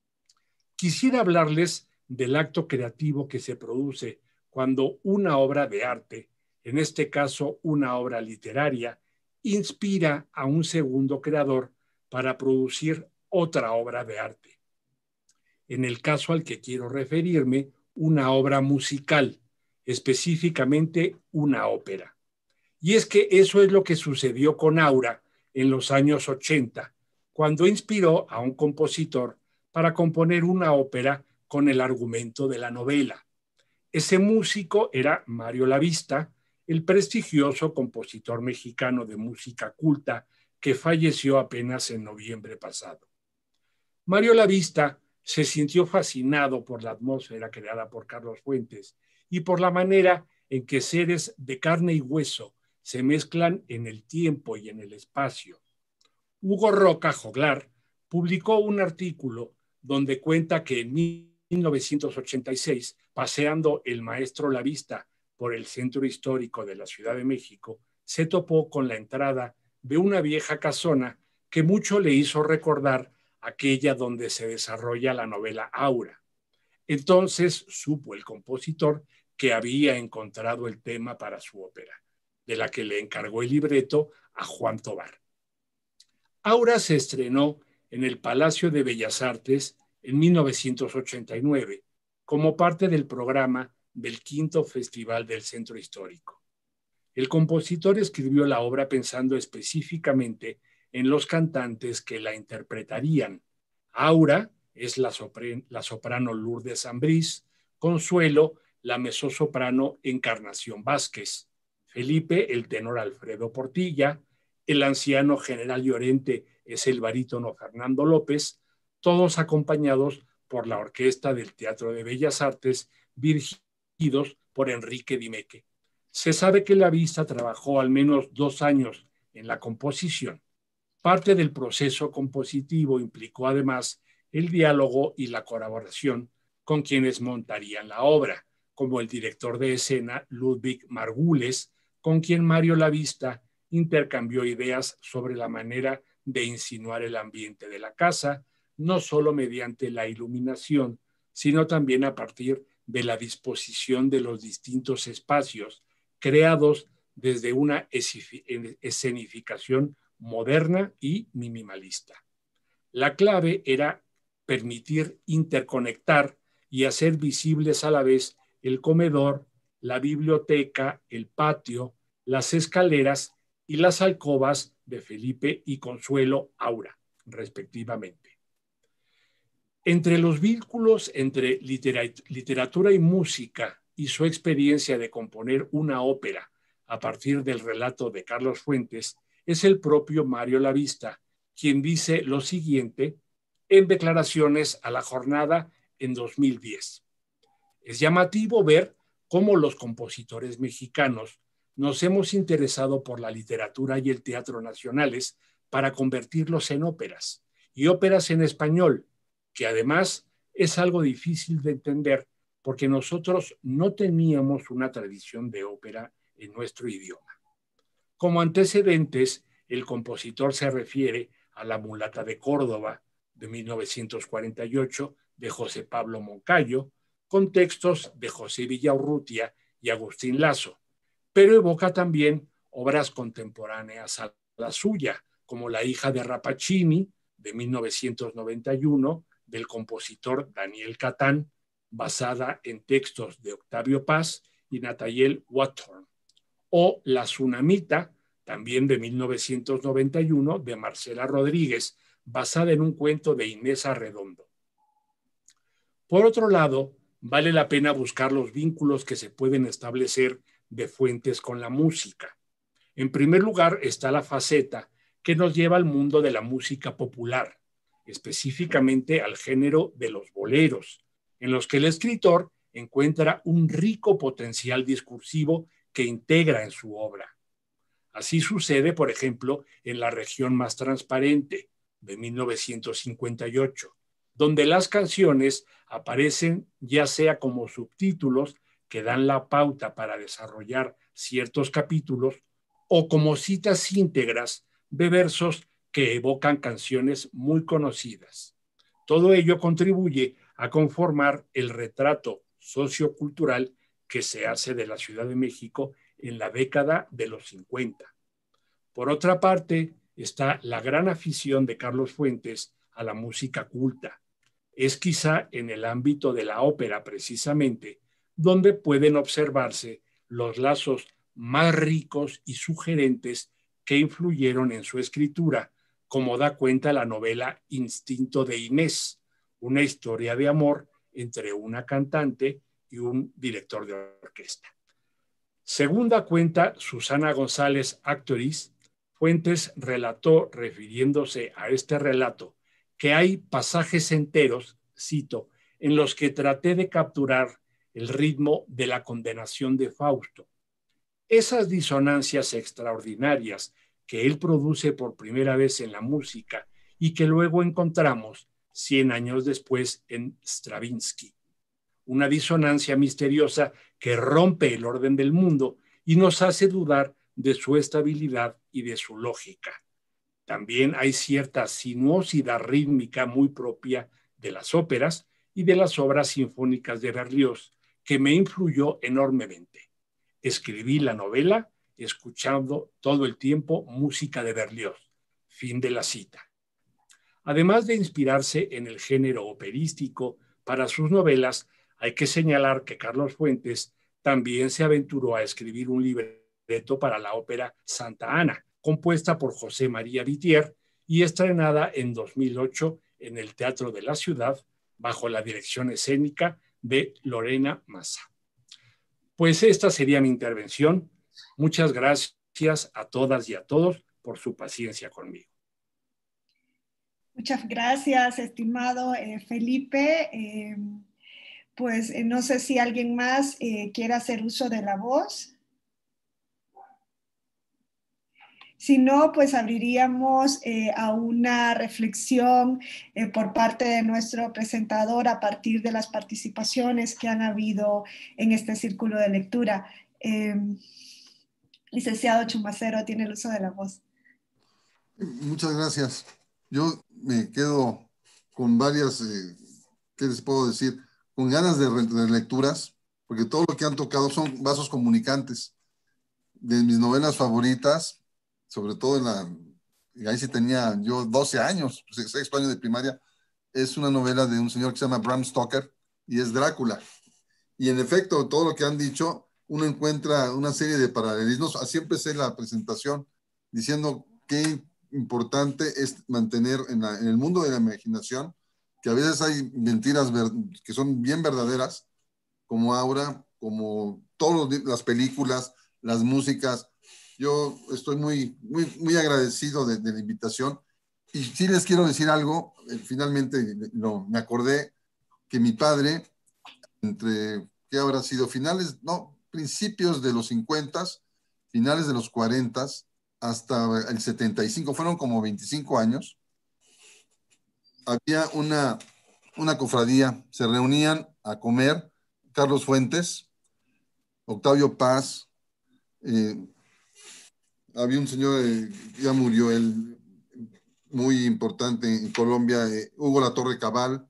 Quisiera hablarles del acto creativo que se produce cuando una obra de arte, en este caso una obra literaria, inspira a un segundo creador para producir otra obra de arte. En el caso al que quiero referirme, una obra musical, específicamente una ópera. Y es que eso es lo que sucedió con Aura en los años ochenta, cuando inspiró a un compositor para componer una ópera con el argumento de la novela. Ese músico era Mario Lavista, el prestigioso compositor mexicano de música culta que falleció apenas en noviembre pasado. Mario Lavista se sintió fascinado por la atmósfera creada por Carlos Fuentes y por la manera en que seres de carne y hueso se mezclan en el tiempo y en el espacio. Hugo Roca Joglar publicó un artículo donde cuenta que en mil novecientos ochenta y seis, paseando el maestro Lavista por el centro histórico de la Ciudad de México, se topó con la entrada de una vieja casona que mucho le hizo recordar aquella donde se desarrolla la novela Aura. Entonces supo el compositor que había encontrado el tema para su ópera, de la que le encargó el libreto a Juan Tovar. Aura se estrenó en el Palacio de Bellas Artes en mil novecientos ochenta y nueve, como parte del programa del Quinto Festival del Centro Histórico. El compositor escribió la obra pensando específicamente en los cantantes que la interpretarían. Aura es la, sopre, la soprano Lourdes Ambrís, Consuelo, la mezzosoprano Encarnación Vázquez, Felipe, el tenor Alfredo Portilla, el anciano general Llorente es el barítono Fernando López, todos acompañados por la orquesta del Teatro de Bellas Artes, dirigidos por Enrique Dimeque. Se sabe que La Vista trabajó al menos dos años en la composición. Parte del proceso compositivo implicó además el diálogo y la colaboración con quienes montarían la obra, como el director de escena Ludwig Margules, con quien Mario La Vista intercambió ideas sobre la manera de insinuar el ambiente de la casa, no solo mediante la iluminación, sino también a partir de la disposición de los distintos espacios creados desde una escenificación moderna y minimalista. La clave era permitir interconectar y hacer visibles a la vez el comedor, la biblioteca, el patio, las escaleras y las alcobas de Felipe y Consuelo Aura, respectivamente. Entre los vínculos entre literatura y música y su experiencia de componer una ópera a partir del relato de Carlos Fuentes, es el propio Mario La Vista, quien dice lo siguiente en declaraciones a La Jornada en dos mil diez. Es llamativo ver cómo los compositores mexicanos nos hemos interesado por la literatura y el teatro nacionales para convertirlos en óperas, y óperas en español, que además es algo difícil de entender porque nosotros no teníamos una tradición de ópera en nuestro idioma. Como antecedentes, el compositor se refiere a La mulata de Córdoba, de mil novecientos cuarenta y ocho, de José Pablo Moncayo, con textos de José Villaurrutia y Agustín Lazo, pero evoca también obras contemporáneas a la suya, como La hija de Rappaccini, de mil novecientos noventa y uno, del compositor Daniel Catán, basada en textos de Octavio Paz y Nathaniel Hawthorne, o La Tsunamita, también de mil novecientos noventa y uno, de Marcela Rodríguez, basada en un cuento de Inés Arredondo. Por otro lado, vale la pena buscar los vínculos que se pueden establecer de Fuentes con la música. En primer lugar está la faceta que nos lleva al mundo de la música popular, específicamente al género de los boleros, en los que el escritor encuentra un rico potencial discursivo que integra en su obra. Así sucede, por ejemplo, en La región más transparente, de mil novecientos cincuenta y ocho, donde las canciones aparecen ya sea como subtítulos que dan la pauta para desarrollar ciertos capítulos o como citas íntegras de versos que evocan canciones muy conocidas. Todo ello contribuye a conformar el retrato sociocultural que se hace de la Ciudad de México en la década de los cincuenta. Por otra parte, está la gran afición de Carlos Fuentes a la música culta. Es quizá en el ámbito de la ópera, precisamente, donde pueden observarse los lazos más ricos y sugerentes que influyeron en su escritura, como da cuenta la novela Instinto de Inés, una historia de amor entre una cantante y un director de orquesta. Según da cuenta Susana González Actoris, Fuentes relató, refiriéndose a este relato, que hay pasajes enteros, cito, en los que traté de capturar el ritmo de la condenación de Fausto. Esas disonancias extraordinarias que él produce por primera vez en la música y que luego encontramos cien años después en Stravinsky. Una disonancia misteriosa que rompe el orden del mundo y nos hace dudar de su estabilidad y de su lógica. También hay cierta sinuosidad rítmica muy propia de las óperas y de las obras sinfónicas de Berlioz, que me influyó enormemente. Escribí la novela escuchando todo el tiempo música de Berlioz. Fin de la cita. Además de inspirarse en el género operístico para sus novelas, hay que señalar que Carlos Fuentes también se aventuró a escribir un libreto para la ópera Santa Ana, compuesta por José María Vitier y estrenada en dos mil ocho en el Teatro de la Ciudad bajo la dirección escénica de Lorena Massa. Pues esta sería mi intervención. Muchas gracias a todas y a todos por su paciencia conmigo. Muchas gracias, estimado eh, Felipe. Eh, pues eh, no sé si alguien más eh, quiere hacer uso de la voz. Si no, pues abriríamos eh, a una reflexión eh, por parte de nuestro presentador a partir de las participaciones que han habido en este círculo de lectura. Eh, licenciado Chumacero, tiene el uso de la voz. Muchas gracias. Yo me quedo con varias, eh, ¿qué les puedo decir? Con ganas de, re de lecturas, porque todo lo que han tocado son vasos comunicantes. De mis novelas favoritas, sobre todo en la, y ahí sí tenía yo doce años, sexto año de primaria, es una novela de un señor que se llama Bram Stoker y es Drácula. Y en efecto, todo lo que han dicho, uno encuentra una serie de paralelismos. Así empecé la presentación diciendo qué importante es mantener en, la, en el mundo de la imaginación, que a veces hay mentiras que son bien verdaderas, como Aura, como todas las películas, las músicas. Yo estoy muy, muy, muy agradecido de, de la invitación. Y sí les quiero decir algo, eh, finalmente no, me acordé que mi padre, entre, ¿qué habrá sido? Finales, no, principios de los cincuenta, finales de los cuarenta, hasta el setenta y cinco, fueron como veinticinco años, había una, una cofradía, se reunían a comer Carlos Fuentes, Octavio Paz, eh, había un señor, eh, ya murió él, muy importante en Colombia, eh, Hugo Latorre Cabal,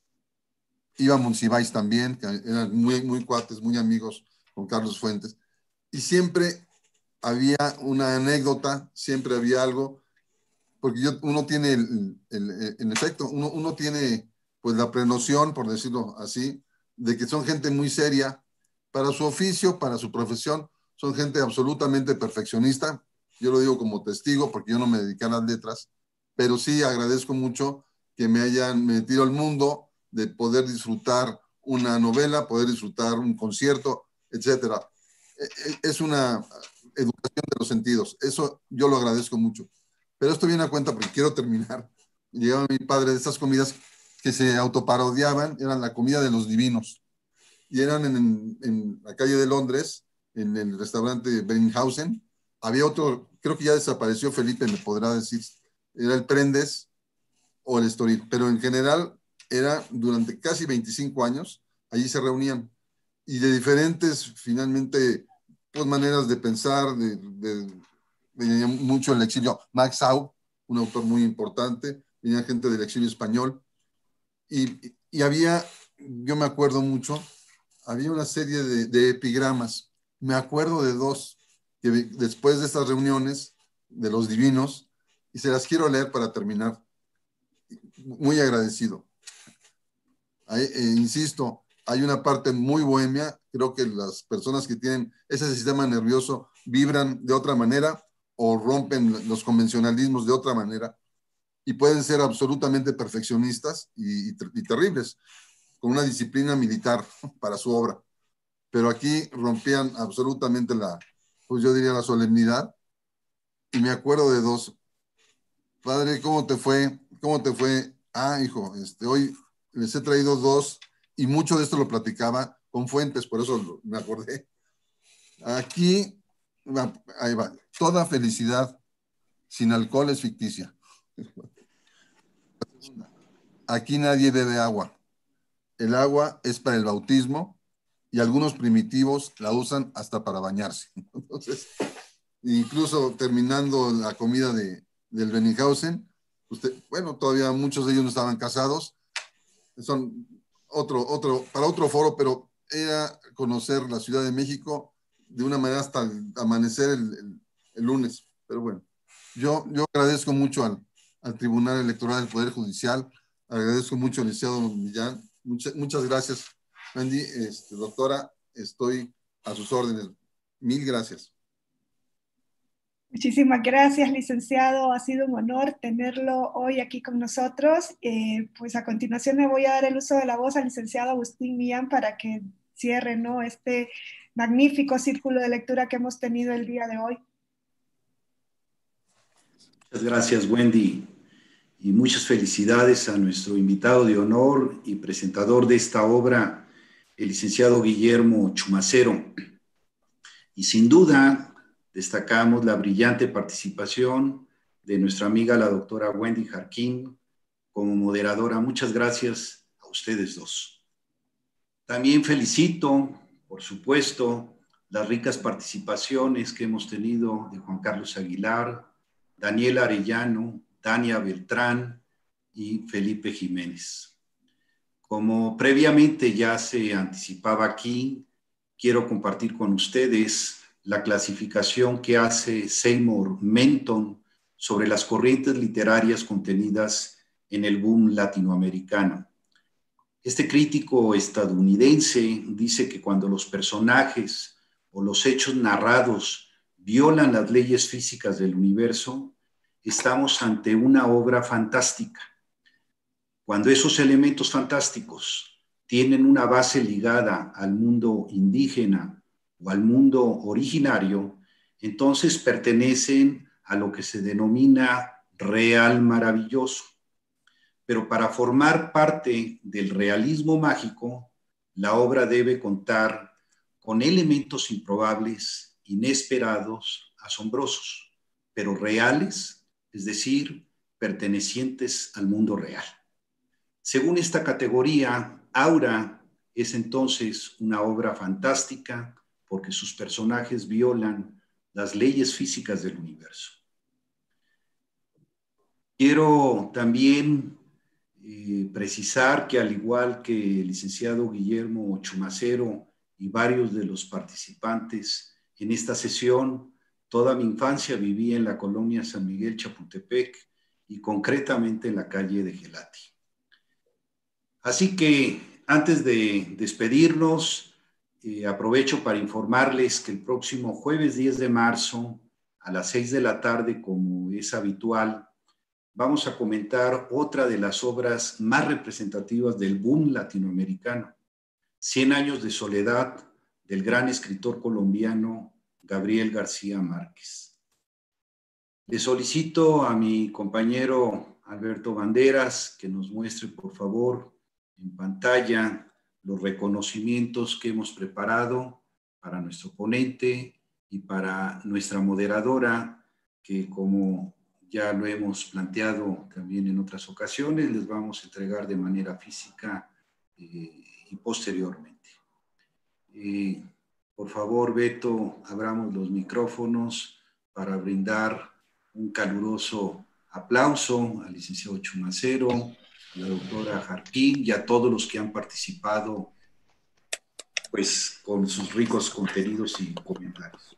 iba Monsiváis también, que eran muy, muy cuates, muy amigos con Carlos Fuentes, y siempre había una anécdota, siempre había algo, porque yo, uno tiene, el, el, el, en efecto, uno, uno tiene pues la prenoción, por decirlo así, de que son gente muy seria para su oficio, para su profesión, son gente absolutamente perfeccionista. Yo lo digo como testigo porque yo no me dediqué a las letras, pero sí agradezco mucho que me hayan metido al mundo de poder disfrutar una novela, poder disfrutar un concierto, etcétera. Es una educación de los sentidos. Eso yo lo agradezco mucho. Pero esto viene a cuenta porque quiero terminar. Llegaba mi padre de estas comidas que se autoparodiaban, eran la comida de los divinos. Y eran en, en la calle de Londres, en el restaurante Beringhausen. Había otro, creo que ya desapareció, Felipe me podrá decir, era el Prendes o el Estoril. Pero en general era durante casi veinticinco años, allí se reunían. Y de diferentes, finalmente, pues maneras de pensar, de, de venía mucho el exilio, Max Au, un autor muy importante, venía gente del exilio español, y, y había, yo me acuerdo mucho, había una serie de, de epigramas, me acuerdo de dos, que después de estas reuniones de los divinos, y se las quiero leer para terminar, muy agradecido. Ahí, eh, insisto, hay una parte muy bohemia, creo que las personas que tienen ese sistema nervioso vibran de otra manera, o rompen los convencionalismos de otra manera y pueden ser absolutamente perfeccionistas y, y, y terribles, con una disciplina militar para su obra. Pero aquí rompían absolutamente la, pues yo diría la solemnidad. Y me acuerdo de dos. Padre, ¿cómo te fue? ¿Cómo te fue? Ah, hijo, este, hoy les he traído dos y mucho de esto lo platicaba con Fuentes, por eso me acordé. Aquí, ahí va, toda felicidad sin alcohol es ficticia. Aquí nadie bebe agua. El agua es para el bautismo y algunos primitivos la usan hasta para bañarse. Entonces, incluso terminando la comida de, del Beringhausen, usted, bueno, todavía muchos de ellos no estaban casados. Son otro, otro, para otro foro, pero era conocer la Ciudad de México de una manera hasta el amanecer el, el, el lunes. Pero bueno. Yo, yo agradezco mucho al, al Tribunal Electoral del Poder Judicial, agradezco mucho al licenciado Millán, muchas, muchas gracias, Andy, este, doctora, estoy a sus órdenes, mil gracias. Muchísimas gracias, licenciado, ha sido un honor tenerlo hoy aquí con nosotros. Eh, pues a continuación me voy a dar el uso de la voz al licenciado Agustín Millán para que cierre, ¿no?, este magnífico círculo de lectura que hemos tenido el día de hoy. Muchas gracias, Wendy, y muchas felicidades a nuestro invitado de honor y presentador de esta obra el licenciado Guillermo Chumacero. Y sin duda, destacamos la brillante participación de nuestra amiga, la doctora Wendy Jarquín, como moderadora. Muchas gracias a ustedes dos. También felicito, por supuesto, las ricas participaciones que hemos tenido de Juan Carlos Aguilar, Daniela Arellano, Dania Beltrán y Felipe Jiménez. Como previamente ya se anticipaba aquí, quiero compartir con ustedes la clasificación que hace Seymour Menton sobre las corrientes literarias contenidas en el boom latinoamericano. Este crítico estadounidense dice que cuando los personajes o los hechos narrados violan las leyes físicas del universo, estamos ante una obra fantástica. Cuando esos elementos fantásticos tienen una base ligada al mundo indígena o al mundo originario, entonces pertenecen a lo que se denomina real maravilloso. Pero para formar parte del realismo mágico, la obra debe contar con elementos improbables, inesperados, asombrosos, pero reales, es decir, pertenecientes al mundo real. Según esta categoría, Aura es entonces una obra fantástica porque sus personajes violan las leyes físicas del universo. Quiero también eh, precisar que al igual que el licenciado Guillermo Chumacero y varios de los participantes en esta sesión, toda mi infancia viví en la colonia San Miguel Chapultepec y concretamente en la calle de Gelati. Así que antes de despedirnos, eh, aprovecho para informarles que el próximo jueves diez de marzo a las seis de la tarde, como es habitual, vamos a comentar otra de las obras más representativas del boom latinoamericano, Cien años de soledad, del gran escritor colombiano Gabriel García Márquez. Le solicito a mi compañero Alberto Banderas que nos muestre, por favor, en pantalla los reconocimientos que hemos preparado para nuestro ponente y para nuestra moderadora, que como ya lo hemos planteado también en otras ocasiones, les vamos a entregar de manera física eh, y posteriormente. Eh, por favor, Beto, abramos los micrófonos para brindar un caluroso aplauso al licenciado Chumacero, a la doctora Jarquín y a todos los que han participado pues, con sus ricos contenidos y comentarios.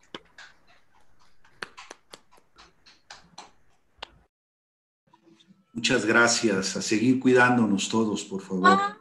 Muchas gracias. A seguir cuidándonos todos, por favor.